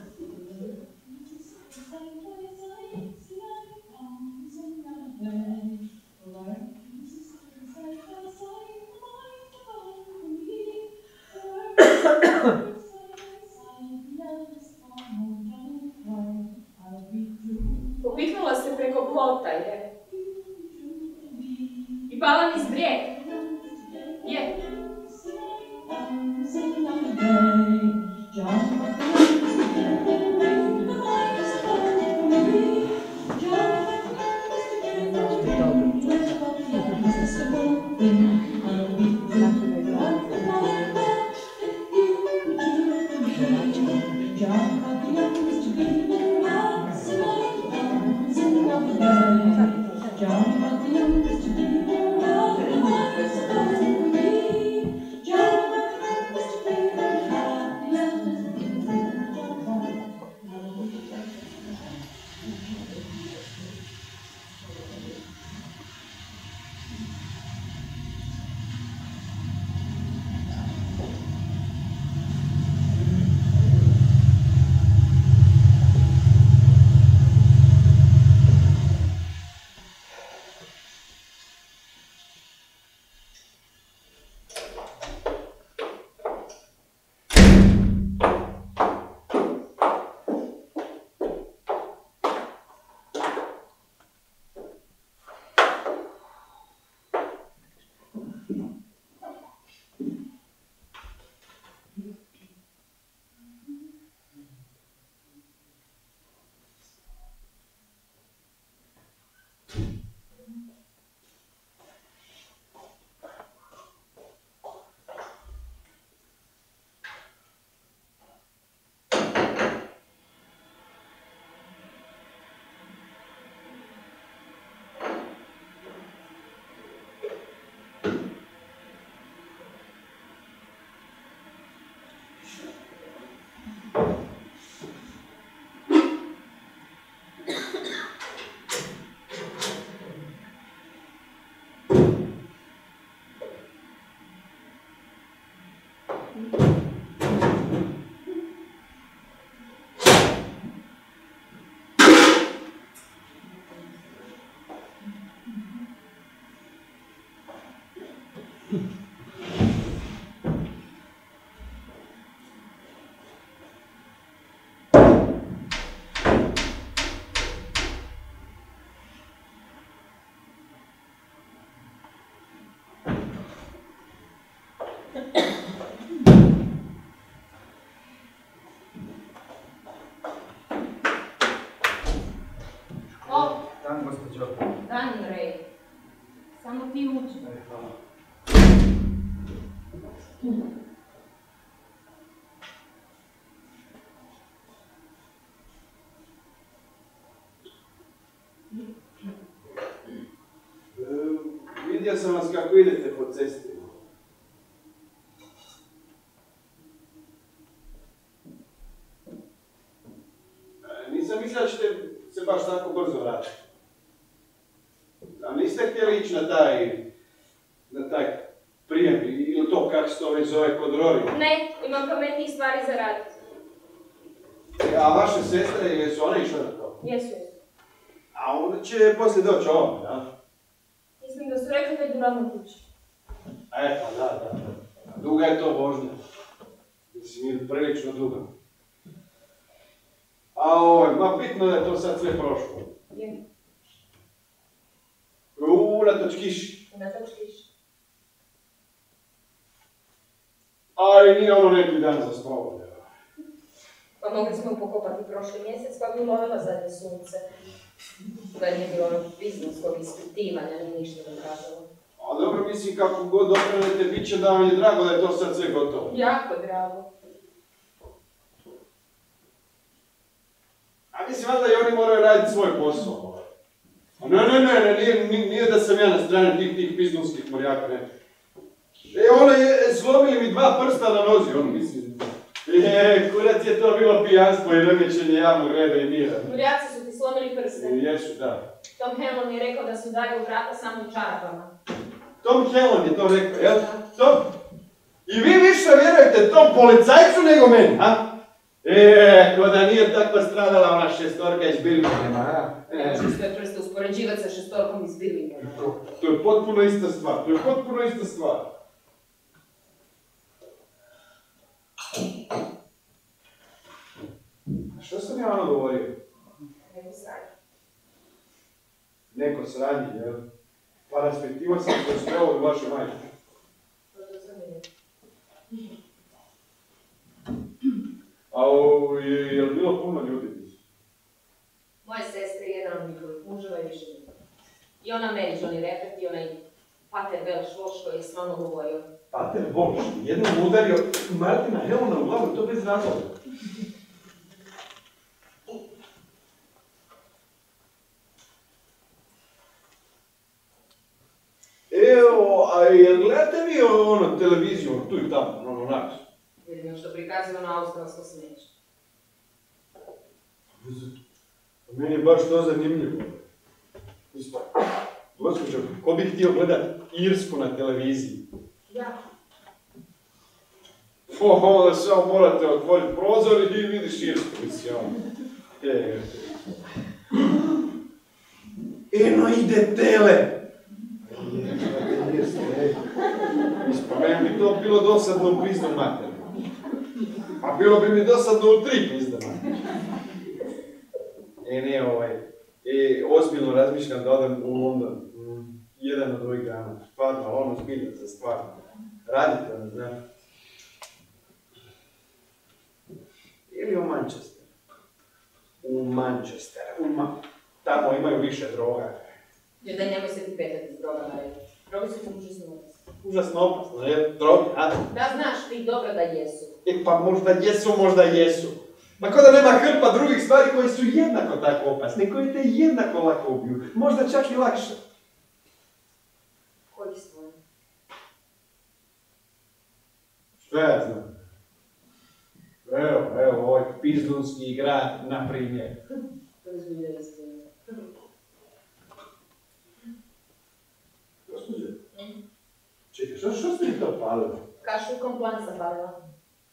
Popiknula se preko plota i pala niz brijeg. Vidio sam vas kako idete po cesti. Nisam mislila da ćete se baš tako brzo vratiti. A niste htjeli ići na taj prijem ili to kako se to već zove kod Rori? Ne, imam pametnijih stvari za raditi. A vaše sestre, jesu one išle na to? Jesu. A onda će poslije doći ovdje, da? Mislim da su rekli da idu ravno kući. Pa da. Duga je to vožnja. Mislim, prilično duga. Ma bitno da je to sad sve prošlo. Je. Unatoč kiši. Unatoč kiši. Ali nije ono neki dan za slovo. Pa mogli smo pokopati prošli mjesec, pa bi ulovila zadnje sunce. Da nije bilo ono bizniskog ispitivanja, ni ništa dokazalo. A dobro, mislim, kako god okrenete, bit će da vam je drago da je to sad sve gotovo. Jako drago. A mislim, valjda i oni moraju raditi svoj posao. Ne, nije da sam ja na strani tih pizdunskih morjaka, ne. Slomili mi 2 prsta na nozi, mislim. Kurac je to bilo pijanstvo i remećenje javnog reda i mira. Morjaci su ti slomili prste. Jesu, da. Tom Hellon je rekao da su dali u vrata samo u čarapama. Tom Hellon je to rekao, jel? Tom? I vi više vjerujete tom policajcu nego meni, ha? Ko da nije takva stradala ona 6-orka iz Birminghama, ha? Ne možeš svoje prste uspoređivati sa 6-orkom iz Birminghama. To je potpuno ista stvar, Što sam ja ono govorio? Neko sranje, jel? Pa respektivo sam se sve ovo od vaše majke. A je li bilo puno ljudi? Moje sestre i jedan od njihovih muževa i više njih. I ona meni, Johnny Repet, i onaj Pater Belš-Voš koji je s vama govorio. Pater Voš, jednom udario Martina Hellona u glavu, to bez razloga. Evo, a jel gledate vi televiziju, tu i tamo, onak? Vidim što prikazuje na australsko smeće. Meni je baš to zanimljivo. Gospođo, ko bi htio gledat Irsku na televiziji? Ja. Onda samo morate otvoriti prozor i vidiš Irsku, mislim. Eno ide tele! Meni bi to bilo dosadno u pizdom materiju. A bilo bi mi dosadno u 3 pizda materiju. Ozbiljno razmišljam da odem u London. Jedan od ovih dana. Stvarno, zbilja za stvarno. Radite, ne znam. Ili u Manchester. U Manchester. Tamo imaju više droga. Jer da nemoj se ti petati s drogama, reći. Drogi su ti užasno opasne. Užasno opasno, je? Drogi, a? Da znaš ti dobro da jesu. Pa možda jesu. Ma ko da nema hrpa drugih stvari koje su jednako tako opasne, koje te jednako lako ubiju. Možda čak i lakše. Koji svoj? Što ja znam? Evo, ovaj pizdunski grad, na primjer. To je zbilja istina. Gospođe? Čekaj, što ste to palili? Kašu i komplan sam palila.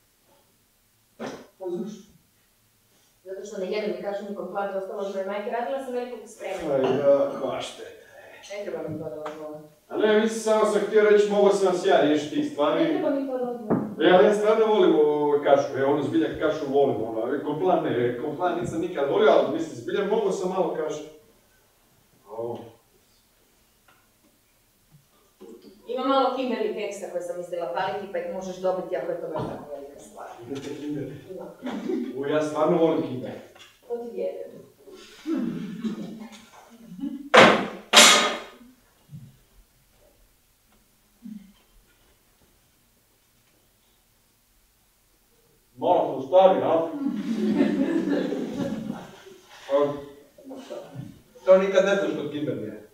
Pa zašto? Zato što ne jedem i kašu ni komplan, ostalo što je majke, radila sam velikog spremnika. Bašte. Ne treba mi to da odvolim. A ne, mislim, samo sam htio reći, mogo sam vas ja riješiti tih stvari. Ne treba mi to da odvolim. Ali ja stvarno volim kašu, zbilja kašu volim, komplan nisam nikad volio, ali mislim, zbilja mogo sam malo kašu. Ima malo Kimberly keksa koje sam mislila paliti, pa ih možeš dobiti ako je to baš tako velika stvar. Imate Kimberly? Ima. Ja stvarno volim Kimberly. To ti vjerujem. smo stari, a? To nikad ne znaš kod Kimberlija.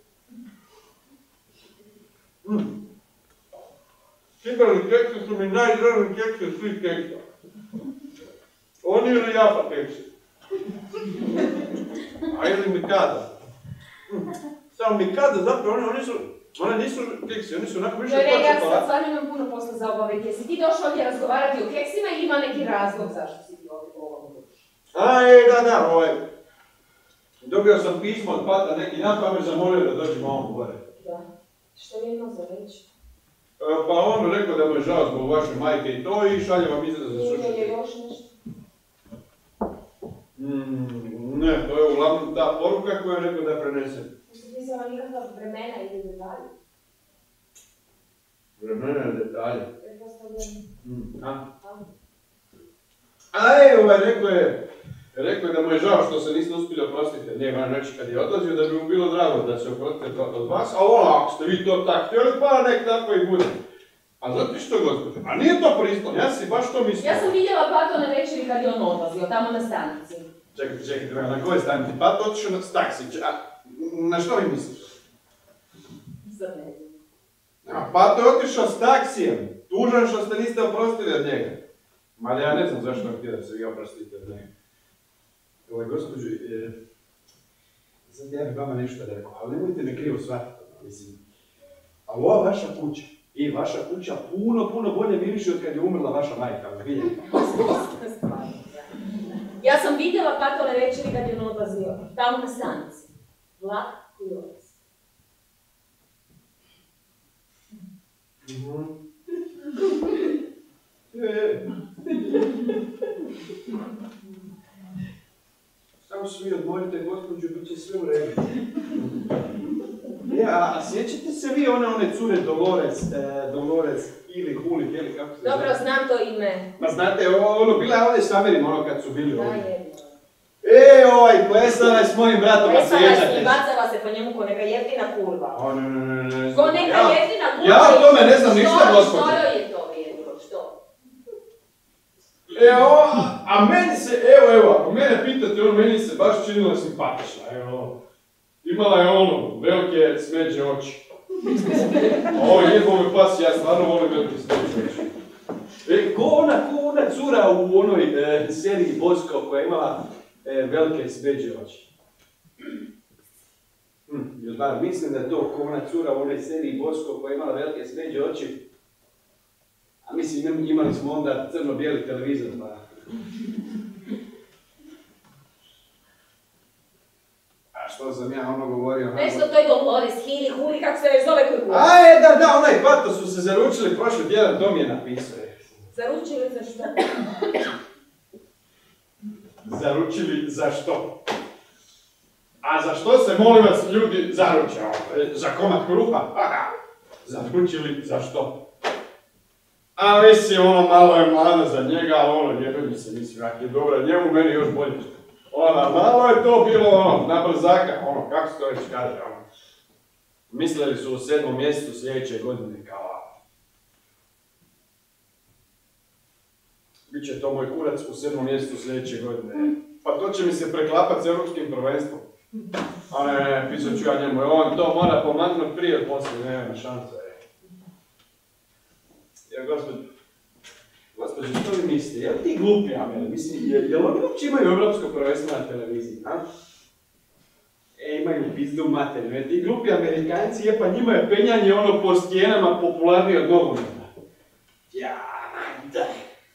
Kimberli keksi su mi najdraži keksi svih keksa. Oni ili Japa keksi. A ili Mikada. Samo Mikada zapravo, one nisu keksi, oni su onako više Ja sad čokolade. stvarno imam puno posla za obaviti. Jesi ti došao ovdje razgovarati o keksima ili ima neki razlog zašto si ti ovdje govorio? Da, dobio sam pismo od Pata neki dan, pa me zamolio da dođem ovom gore. Da. Što je imao za reći? Pa on rekao da mu je žao zbog vaše majke i to i šalje vam izraz za Nije sučiti. je još nešto? Ne, to je uglavnom ta poruka koju je rekao da prenesem. Nisu pisala nikakva vremena ili detalje? Vremena i detalje. Pretpostavljam. Rekao je da mu je žao što se niste uspjeli oprostiti od njega reći kad je odlazio, da bi mu bilo drago da se oprostite od vas, a ako ste vi to tak htjeli, pa nek tako i bude. A znate što, gospođo? A nije to pristojno, ja si baš to mislio. Ja sam vidjela Pato na večeri kad je on odlazio, tamo na stanici. Čekajte, na kojoj stanici? Pat otišao na taksi, na što vi mislite? Sad ne znam. Pat je otišao s taksijem, tužan što ste niste oprostili od njega. Mada ja ne znam zašto vam htio da se vi oprostite od njega. Gospođo, sad ja bih vama nešto rekao, ali nemojte me krivo shvatiti, mislim. Ali ova vaša kuća i vaša kuća puno bolje miriši od kad je umrla vaša majka, ali vidjeti. Ja sam vidjela Pato na večeri kad je on odlazio, tamo na stanici. Vlak koji odlazi. Samo se vi odmorite, gospođo, bit će sve u redu. A sjećate se vi one cure Dolores ili Huli, ili kako se zove? Dobro, znam to ime. Ma znate, bila je ovdje s Amerima, kad su bili ovdje. Da, je. Plesala je s mojim bratom, a Plesala je sjećate i bacala se po njemu ko neka jeftina kurva. Ne. Ko neka jeftina kurva. Ja o tome ne znam ništa, gospođo. Što joj je to vrijedilo, što? A meni se, ako mene pitate, meni se baš činila simpatična, Imala je velike smeđe oči. Ovo jebove pas, ja stvarno volim velike smeđe oči. Ko ona cura u onoj seriji Bosko koja je imala velike smeđe oči. Mislim da je to ko ona cura u onoj seriji Bosko koja je imala velike smeđe oči. A mislim, imali smo onda crno-bijeli televizor, pa... A što sam ja govorio? Nešto to je Dolores, Huli, kako se već zove koji kurva. Da, onaj Pato su se zaručili prošli tjedan, to mi je napisao. Zaručili za što? Zaručili za što? A za što se, molim vas, ljudi zaruče? Za komad kruha? Zaručili za što? A mislim, malo je mlada za njega, ali jebe mi se, mislim, ako je dobra njemu, meni još bolje. Malo je to bilo, na brzaka, kako se to već kaže, Mislili su u 7. mjesecu sljedeće godine, kao Biće to moj kurac u 7. mjesecu sljedeće godine. Pa to će mi se preklapat s europskim prvenstvom. A ne, pisat ću ja njemu, on to mora pomaknut prije od poslije, nema šanse. Gospođo, što vi mislite? Jel ti glupi, Amel? Mislim, jel oni uopće imaju europsko prvenstvo na televiziji, a? Imaju pizdu materinu. Ti glupi Amerikanci, pa njima je penjanje po stijenama popularnije od nogometa. Ja, daj.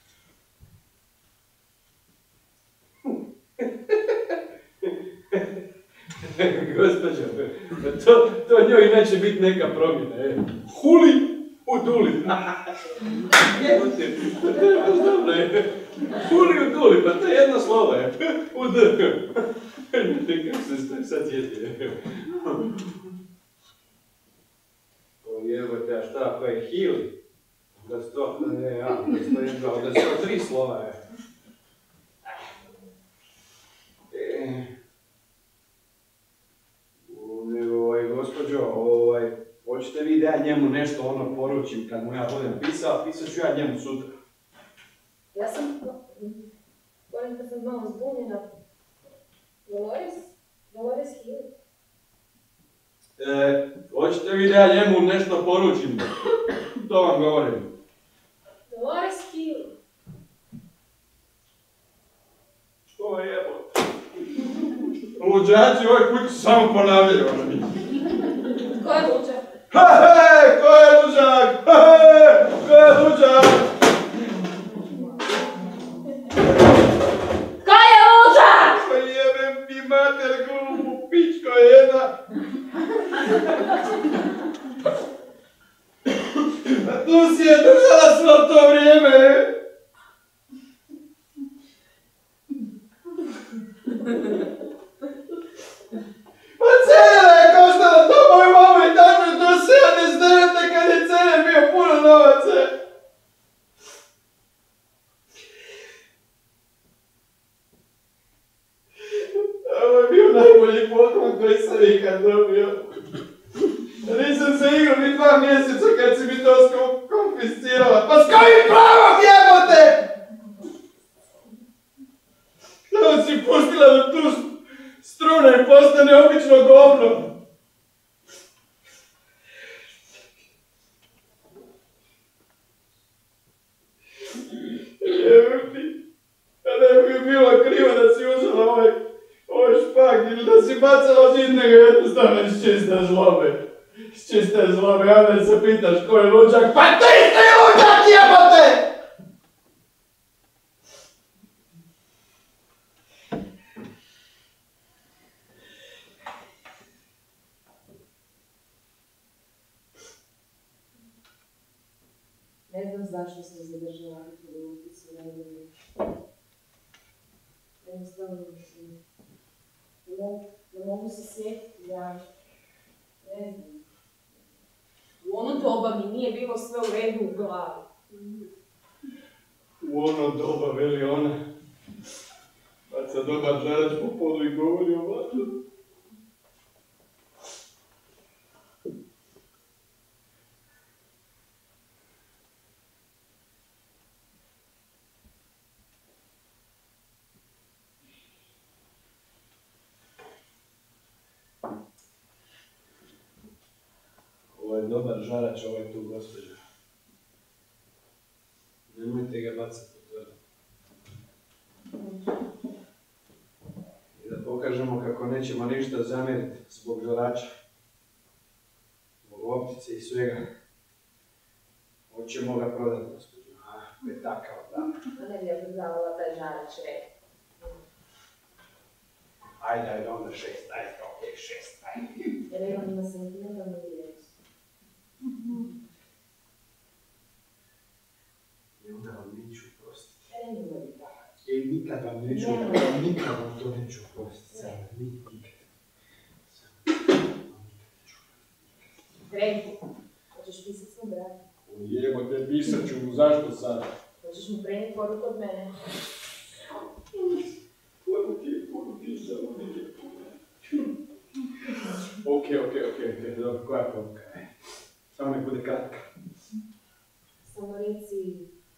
Gospođo, to njoj neće biti neka promjena, Huli u Duli. Huli u Duli, pa to je jedno slovo, U D. Kako se sad sjetio. Jebote, a šta, ako je Hili? Da su to, da su to 3 slova, Gospođo, hoćete vi da ja njemu nešto poručim kad mu ja budem pisao, pisat ću ja njemu sutra. Ja sam... ponekad sam malo zbunjena. Dolores Hill. Hoćete vi da ja njemu nešto poručim? To vam govorim. Dolores Hill. Što je evo? Luđaci u ovoj kući samo ponavljaju ono mi. Ko je luđak? He, ko je luđak? He, ko je luđak? Ko je luđak? Pa jebem ti mater glupu, pičko jedna. A tu si je držala svo to vrijeme. Pa Cene je koštala to moju mamu i tako do 79. kad je Cene bio puno novaca. Ovo je bio najbolji poklon koji sam ikad dobio. Nisam se igrao ni 2 mjeseca kad si mi to konfiscirala. Pa s kojim pravom jebote? Kako si pustila da tu struna i postane obično govno. Jebem ti. A ne bi bilo krivo da si uzela ovaj špak ili da si bacala žid, nego jednostavno iz čiste zlobe. Iz čiste zlobe, a ne se pitaš ko je luđak. Pa ti si luđak jebote! Ne znam zašto sam zadržala u upisu najbolje. Jednostavno ne mogu se sjetiti, ja ne znam. U ono doba mi nije bilo sve u redu u glavi. U ono doba, veli ona. Baca dobar žarač po podu i govori o vatru. Ovo je dobar žarač, ovo je tu gospođa. Nemojte ga bacati u tvrdu. I da pokažemo kako nećemo ništa zamjeriti zbog žarača. Zbog optice i svega. Hoćemo ga prodati, gospođo. Je takav, da. A ne bi ja prodavala taj žarač, Ajde, onda 6, ajde, okej, 6, ajde. Jer imam ima sentimentalnu vjeruju. I onda vam neću prostiti. Ne mogu tako. Nikad vam neću, nikad vam to neću prostiti. Samo nikad. Trenko, hoćeš pisati svom bratu? Jebote, pisat ću mu, zašto sad? Hoćeš mu prenijeti poruku od mene? Poruke, samo neke Okej, dobro, koja poruka? Samo nek bude kratka. Samo reci...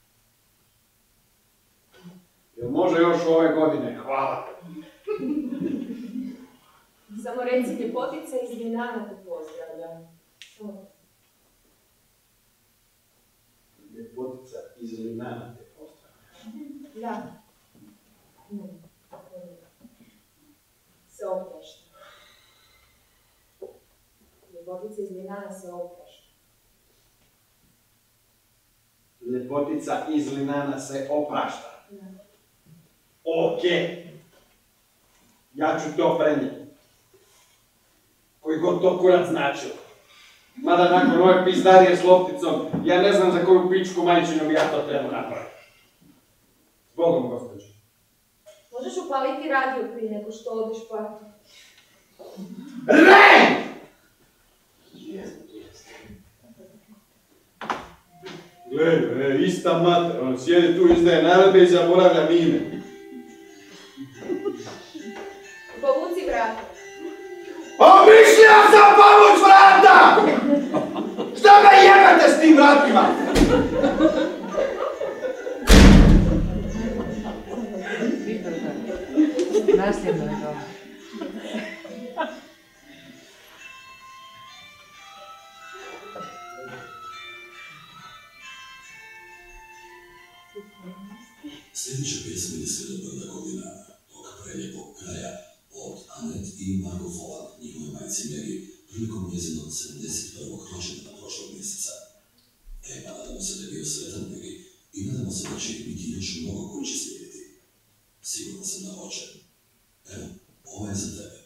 Jel može još ove godine? Hvala. Samo reci ljepotica iz Vinana te pozdravlja. Ljepotica iz Vinana te pozdravlja. Da. Se oprašta. Ljepotica iz Vinana se oprašta. Ljepotica iz Linana se oprašta. Da. Okej. Ja ću to prenijeti. Koji god to kurac značilo. Mada nakon ove pizdarije s lopticom, ja ne znam za koju pičku majčinu bi ja to trebao napraviti. Zbogom, gospođo. Možeš upaliti radio prije nego što odeš pa... Ne! Gle, ista mater, on sjedi tu, izdaje naredbe i zaboravlja mine. Povuci vrata. Omišljio sam povuć vrata! Šta me jebate s tim vratima? Dosljedno je to. Sljedeća pjesma je sredobrodna godina tog prelijepog kraja od Anet i Margot Folan, njihove majci Mary, prilikom njezinog 71. rođendana prošlog mjeseca. Pa nadamo se da je bio sretan Mary i nadamo se da će ih biti još mnogo koji će slijediti. Siguran sam da hoće. Evo, ovo je za tebe.